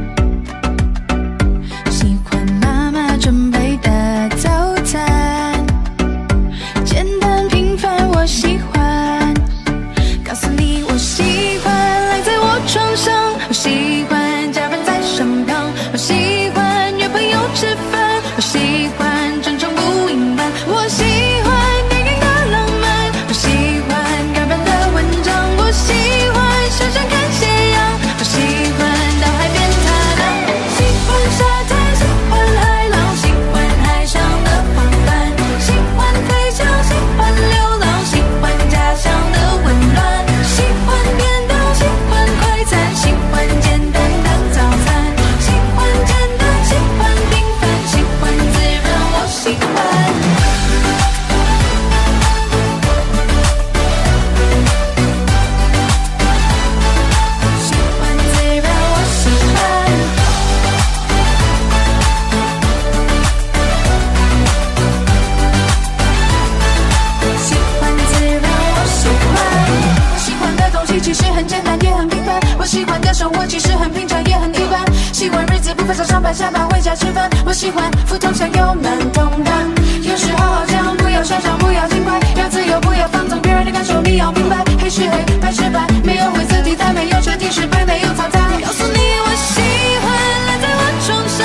喜欢妈妈准备的早餐，简单平凡我喜欢，告诉你我喜欢赖在我床上，我喜欢家人在身旁，我喜欢约朋友吃饭，我喜欢真诚不隐瞒，我喜欢电影的浪漫，我喜欢改版的文章，我喜欢山上看斜阳，我喜欢到海边踏浪，喜欢沙滩，喜欢海浪，喜欢海上的花瓣，喜欢飞翔，喜欢流浪，喜欢家乡的温暖，喜欢便当，喜欢快餐，喜欢简单当早餐，喜欢简单，喜欢平凡，喜欢自然，我喜欢。喜欢自然，我喜欢。喜欢自然，我喜欢。我喜欢的东西其实很简单，也很平凡。我喜欢的生活其实很平常，也很一般。喜欢日子不分上上班下班回家吃饭。我喜欢福同享有难同当，有时好好讲，不要嚣张，不要轻快，要自由，不要放纵别人的感受，你要明白，黑是黑，白是白，没有灰色地带，没有彻底失败，没有淘汰。告诉你我喜欢赖在我床上。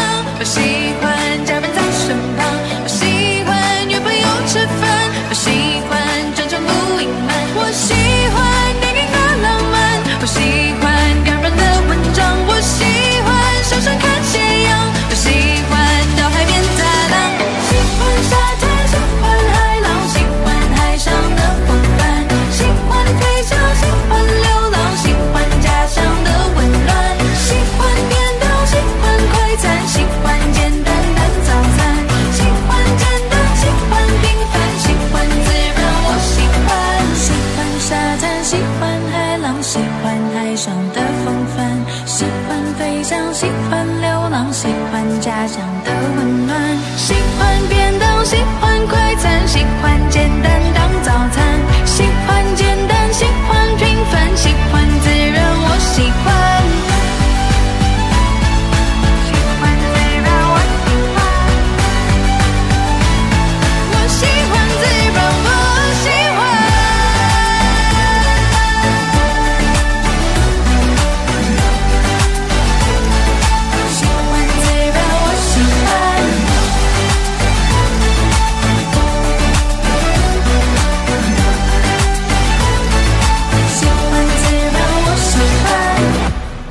欢海上的风帆，喜欢飞翔，喜欢流浪，喜欢家乡的温暖，喜欢便当，喜欢快餐，喜欢简单当早餐，喜欢简单，喜欢平凡，喜欢自然，我喜欢。喜欢自然，我喜欢。我喜欢自然，我喜欢。喜欢自然，我喜欢。喜欢自然，我喜欢。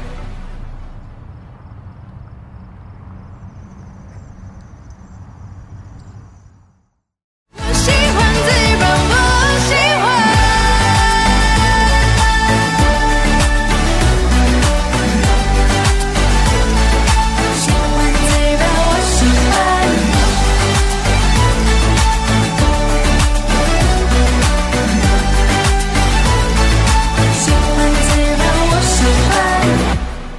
我喜欢自然，我喜欢。喜欢自然，我喜欢。喜欢自然，我喜欢。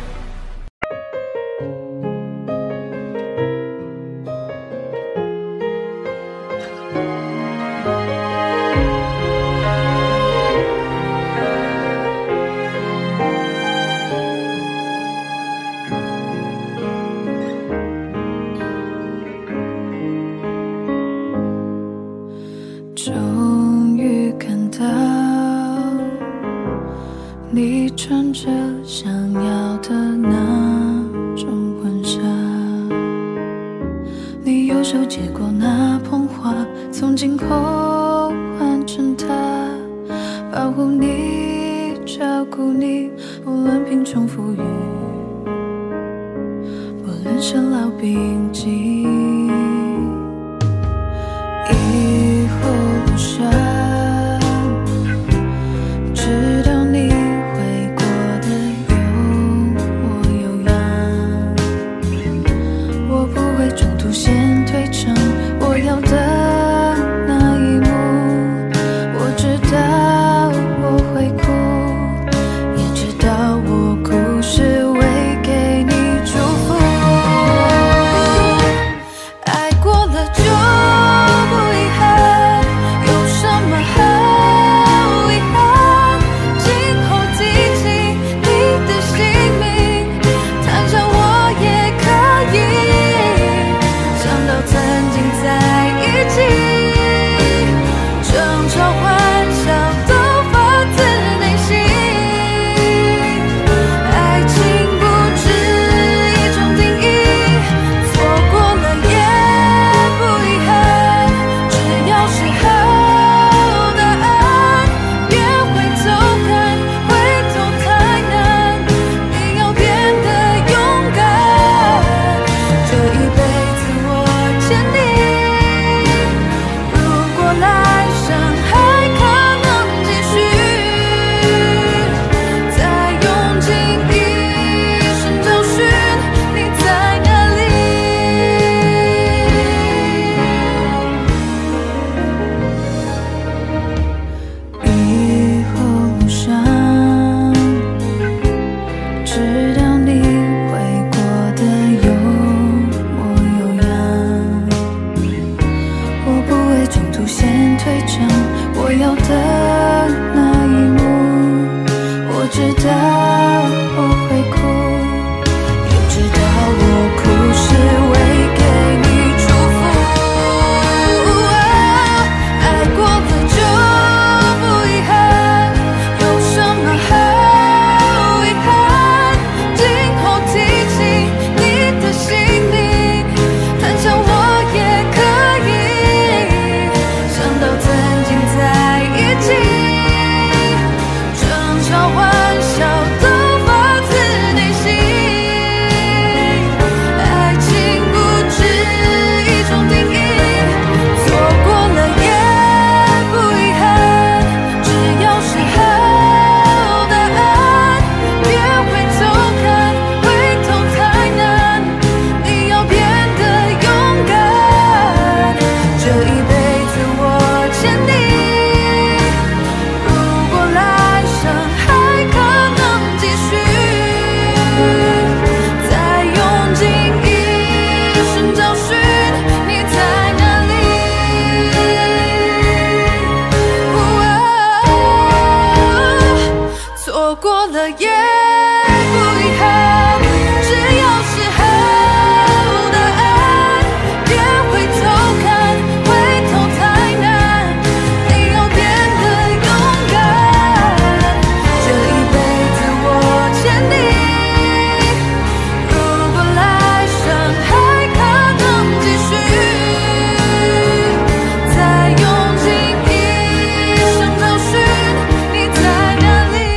终于看到你穿着想要的那种婚纱，你右手接过那捧花，从今后换成它，保护你，照顾你，无论贫穷富裕，不论生老病疾。以后路上，直到你会过得有模有样，我不会中途先退场，我要的那一幕，我知道我会哭，也知道我哭是为给你祝福。爱过了就不遗憾，有什么好遗憾？今后提起你的姓名，谈笑我也可以，想到曾经在一起，争吵欢笑都发自内心。爱情不止一种定义，错过了也不遗憾，只要是好答案，别回头看，回头太难，你要变得勇敢，这一辈子我牵你，如果来生还可能继续，再用尽一生找寻你在哪里。以后路上，直到你会过得有模有样，我不会中途先退场，我要的那一幕，我知道我会哭，也知道我哭是为给你祝福。爱过了就不遗憾，有什么好遗憾？今后提起你的姓名，谈笑我也可以，想到曾经在一起，争吵欢笑都也不遗憾。只要是好答案，别回头看，回头太难。你要变得勇敢，这一辈子我欠你。如果来生还可能继续，再用尽一生找寻你在哪里。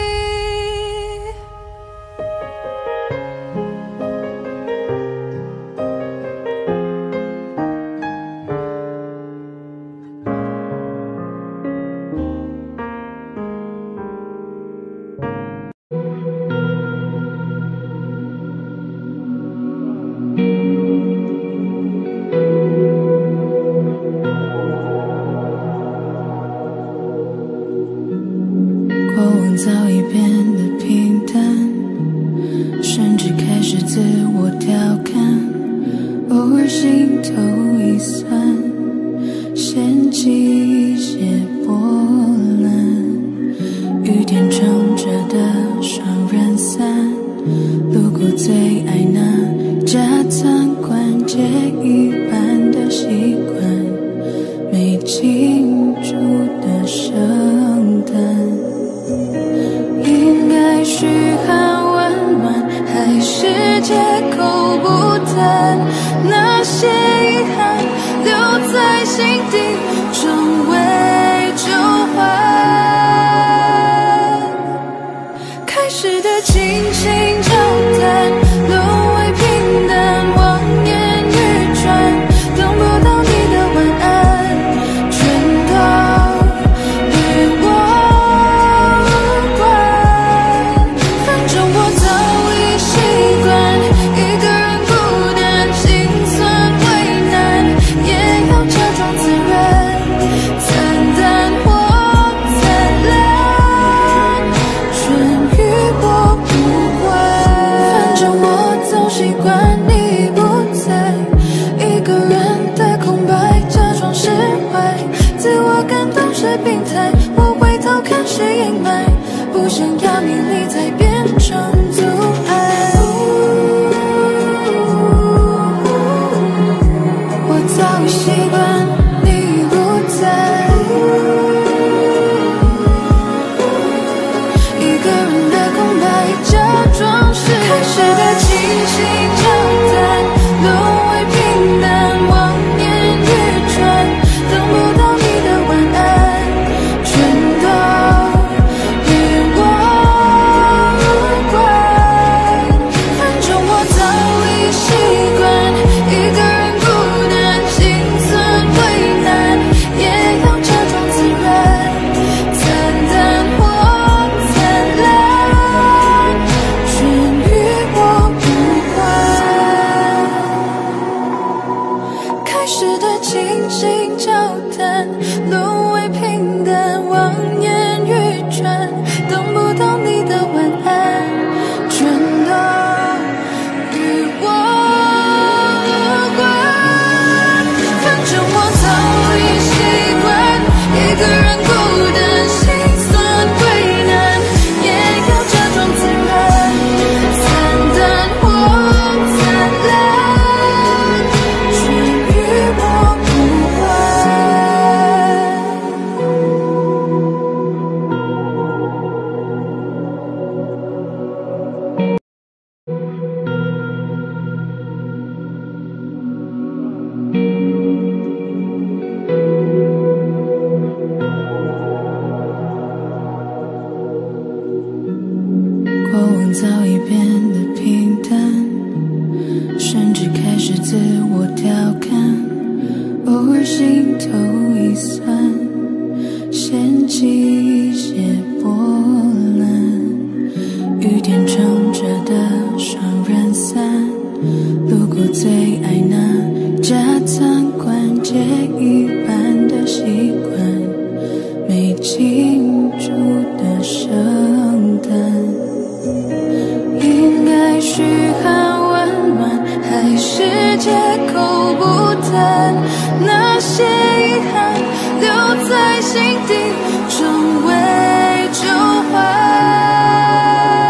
过往早已变得平淡，甚至开始自我调侃，偶尔心头一酸，掀起一些波澜。雨点撑着的双人伞，路过最爱那家餐馆，借一半的习惯，没庆祝的圣诞。应该嘘寒问暖，还是借口不谈？那些遗憾留在心底，成为旧患。开始的轻轻交谈，沦为平淡，望眼欲穿。等不到你的晚安，全都与我无关。反正我早已习惯一个人孤单，心酸为难，也要假装自然，惨淡或灿烂，全与我无关。反正我早习惯你不在，一个人的空白，假装释怀，自我感动是病态，我回头看是阴霾，不想要你离再变成阻碍。我早已习惯你不在，一个人的空白，假装是开始的轻轻交谈，沦为平淡，望眼欲穿。等不到你的晚安，全都与我无关。反正我早已习惯一个人孤单，心酸为难，也要假装自然，惨淡或灿烂，全与我无关。开始的轻轻交谈，沦为平淡，望眼欲穿。等不到你的晚安，全都与我无关。反正我早已习惯一个人孤单，心酸为难，也要假装自然，惨淡或灿烂，全与我无关。过往早已变得平淡，甚至开始自我调侃，偶尔心头一酸，掀起一些波澜。雨点撑着的双人伞，路过最爱那家餐馆，借一半的习惯，没庆祝的圣诞。应该嘘寒问暖，还是借口不谈？那些遗憾留在心底，成为旧患。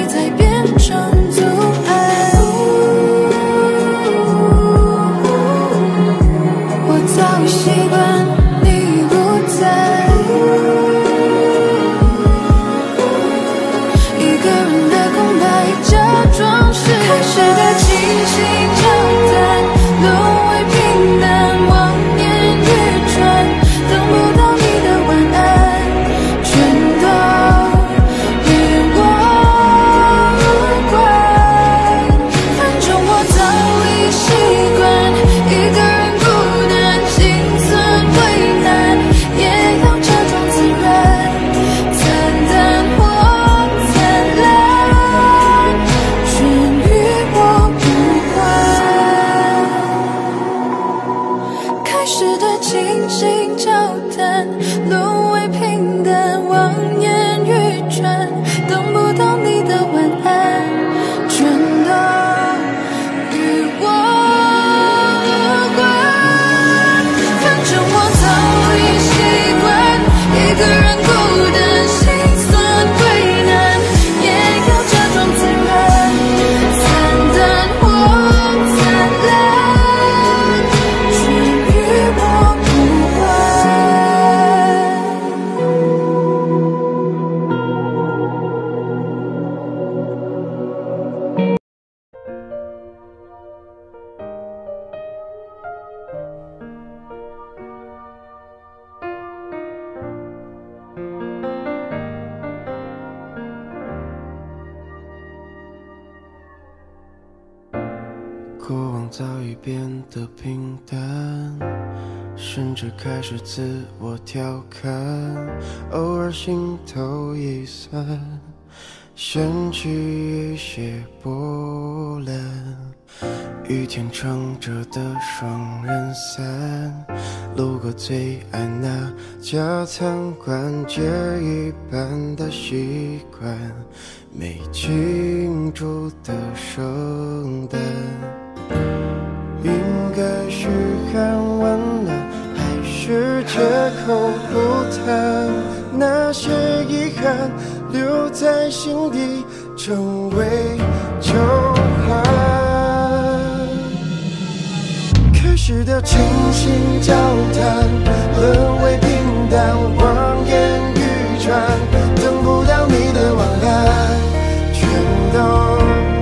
你才变成阻碍。我早已习惯你不在，一个人的空白，假装是开始的清醒交谈，沦为平淡，望眼欲穿，等不到你的晚安，全都与我无关。反正我早已习惯一个人孤单，心酸为难，也要假装自然，惨淡或灿烂，全与我无关。开始的倾心交谈，沦为平淡，望眼欲穿，等不到你的晚安，全都与我无关。反正我早已习惯一个人孤单，心酸为难，也要假装自然，惨淡或灿烂，全与我无关。 过往早已变得平淡，甚至开始自我调侃，偶尔心头一酸，掀起一些波澜。雨天撑着的双人伞，路过最爱那家餐馆，借一半的习惯，没庆祝的圣诞。应该是喊完了，还是借口不谈？那些遗憾留在心底，成为旧憾。开始的倾心交谈，沦为平淡，望眼欲穿，等不到你的晚安，全都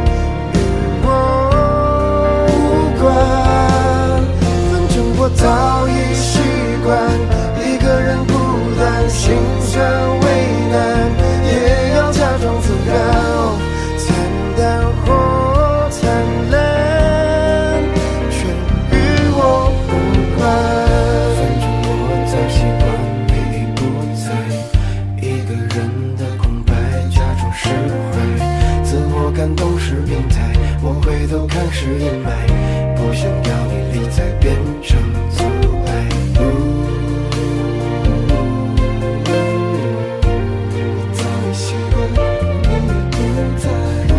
我早已习惯一个人孤单，心酸为难，也要假装自然，惨淡或灿烂，全与我无关。反正我早习惯你不在，一个人的空白，假装释怀，自我感动是病态，我回头看是阴霾，不想要你离在变成阻碍。我早已习惯你不在，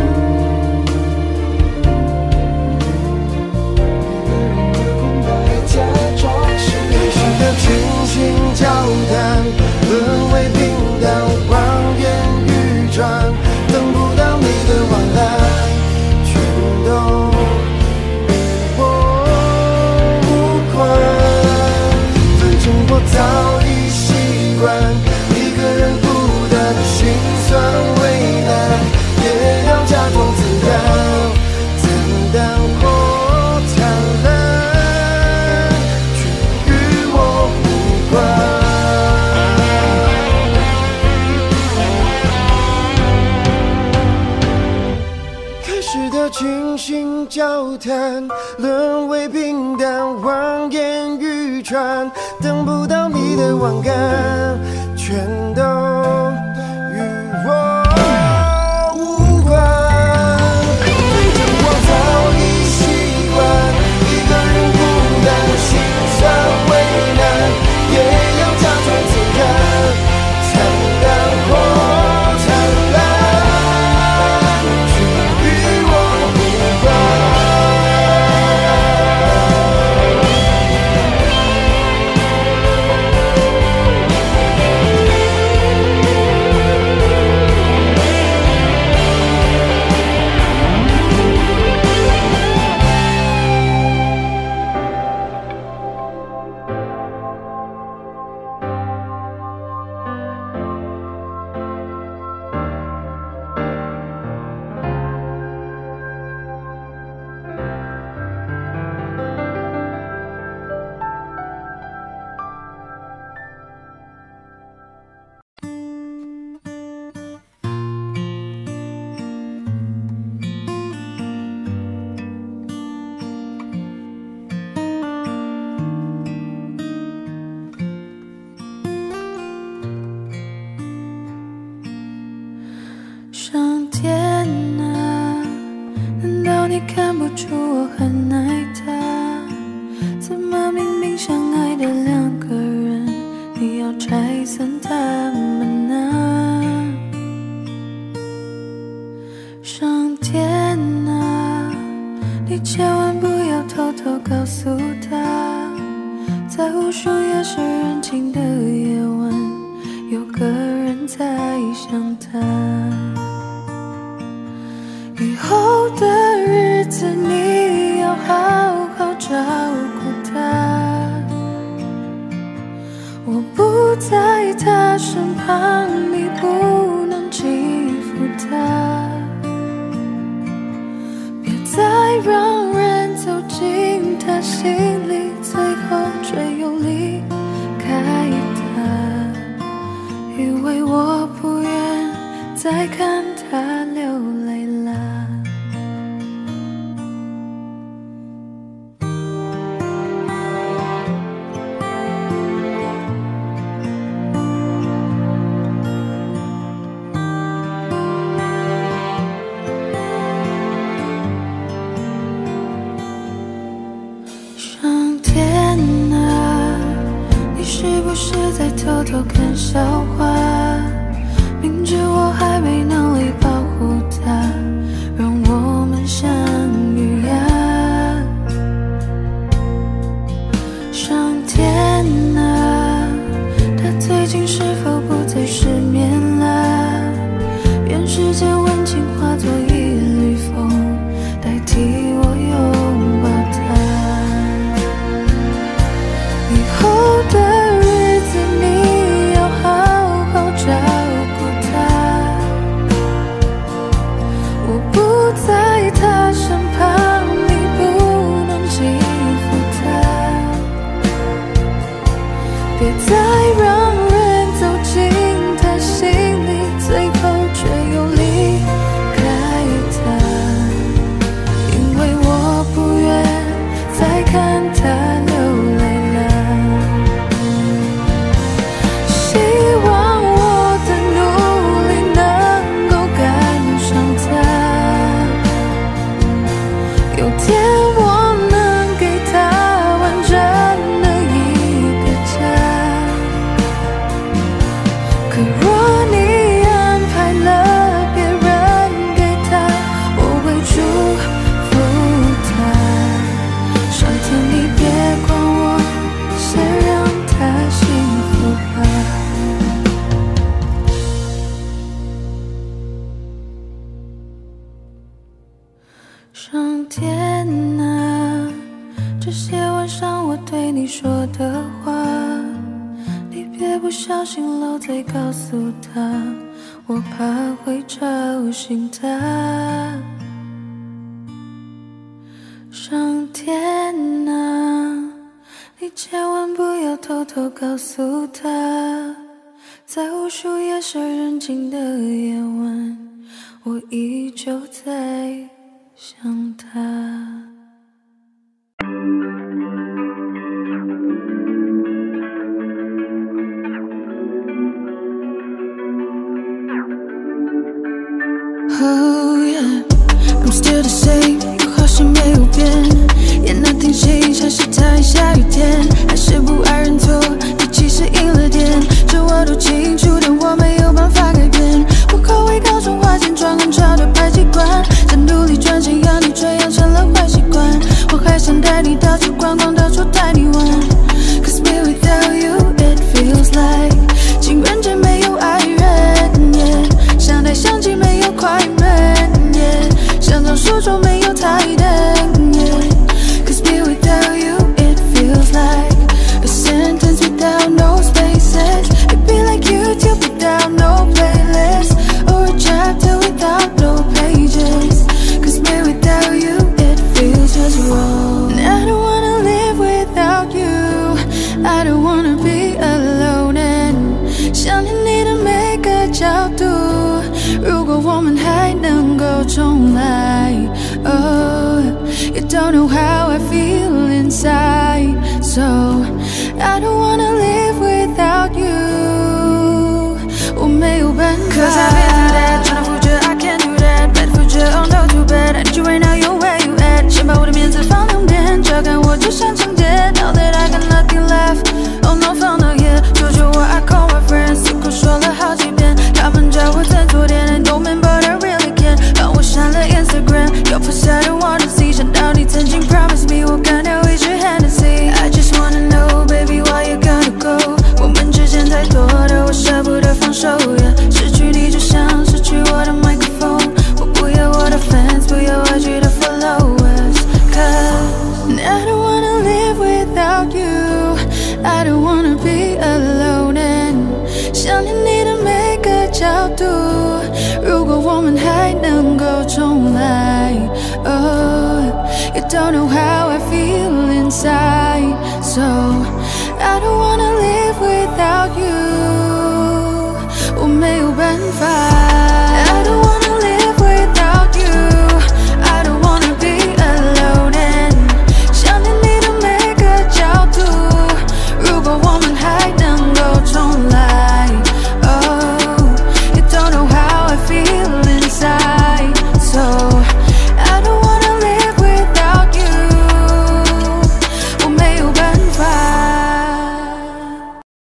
一个人的空白，假装是开始的倾心交谈，沦为平淡，望眼欲穿，等不到你的晚安，全都我早已习惯一个人孤单，心酸为难，也要假装自然，惨淡或灿烂，却与我无关。开始的倾心交谈，沦为平淡，望眼欲穿，等不到你的晚安，全都与我无关。反正我早已习惯一个人孤单，心酸为难，也要假装自然，惨淡或灿烂，却与我无关。 出我很爱他，怎么明明相爱的两个人，你要拆散他们呢？上天啊，你千万不要偷偷告诉他，在无数夜深人静的夜晚，有个人在想他。以后的日子你要好好照顾他，我不在他身旁，你不能欺负他，别再让人走进他心里，最后却又离开他，因为我不愿再看他流泪了。上天啊，你是不是在偷偷看笑话？明知我还没能力保护他，让我们相遇呀。上天啊，他最近是否不再失眠了？愿世间温情化作一缕风，代替我拥抱他。以后的日子你要好好照顾他，我不在他身旁，你不能欺负他，别再让人走进他心里，最后却又离开他，因为我不愿再看他流泪了。希望我的努力能够赶上他，有天我能给他完整的一个家。可若你安排了别人给他，我会祝福他。上天你别管我，先让他幸福吧。上天啊，这些晚上我对你说的话，你别不小心漏嘴告诉他，我怕会吵醒他。上天啊，你千万不要偷偷告诉他，在无数夜深人静的夜晚，我依旧在想他。 Oh yeah, I'm still the same， 我好像没有变。演那天戏，像是他下雨天，还是不爱认错，你其实赢了点。这我都清楚，但我没有办法改变。我口味高中花钱装很潮的排气管，在努力赚钱养你，却养成了坏习惯。我还想带你到处逛逛，到处带你玩。Cause me without you, it feels like 情人节没有爱人， yeah， 相待相机没有快门， yeah， 像张书桌没有台灯， yeah。Cause me without you, it feels like a sentence without no spaces. It'd be like YouTube without no playlist, or a chapter without no pages. Cause me without you, it feels just wrong. And I don't wanna live without you, I don't wanna be alone. And 想念你的每个角度，如果我们还能够重来。Oh, you don't know how I feel inside, so I don't wanna live without you. 我没有办法 Cause I've been through that, trying to future, I can't do that. Bad future, oh no too bad. I need you right now, you're where you at. 先把 don't know how I feel inside. So I don't wanna live without you. 我没有办法。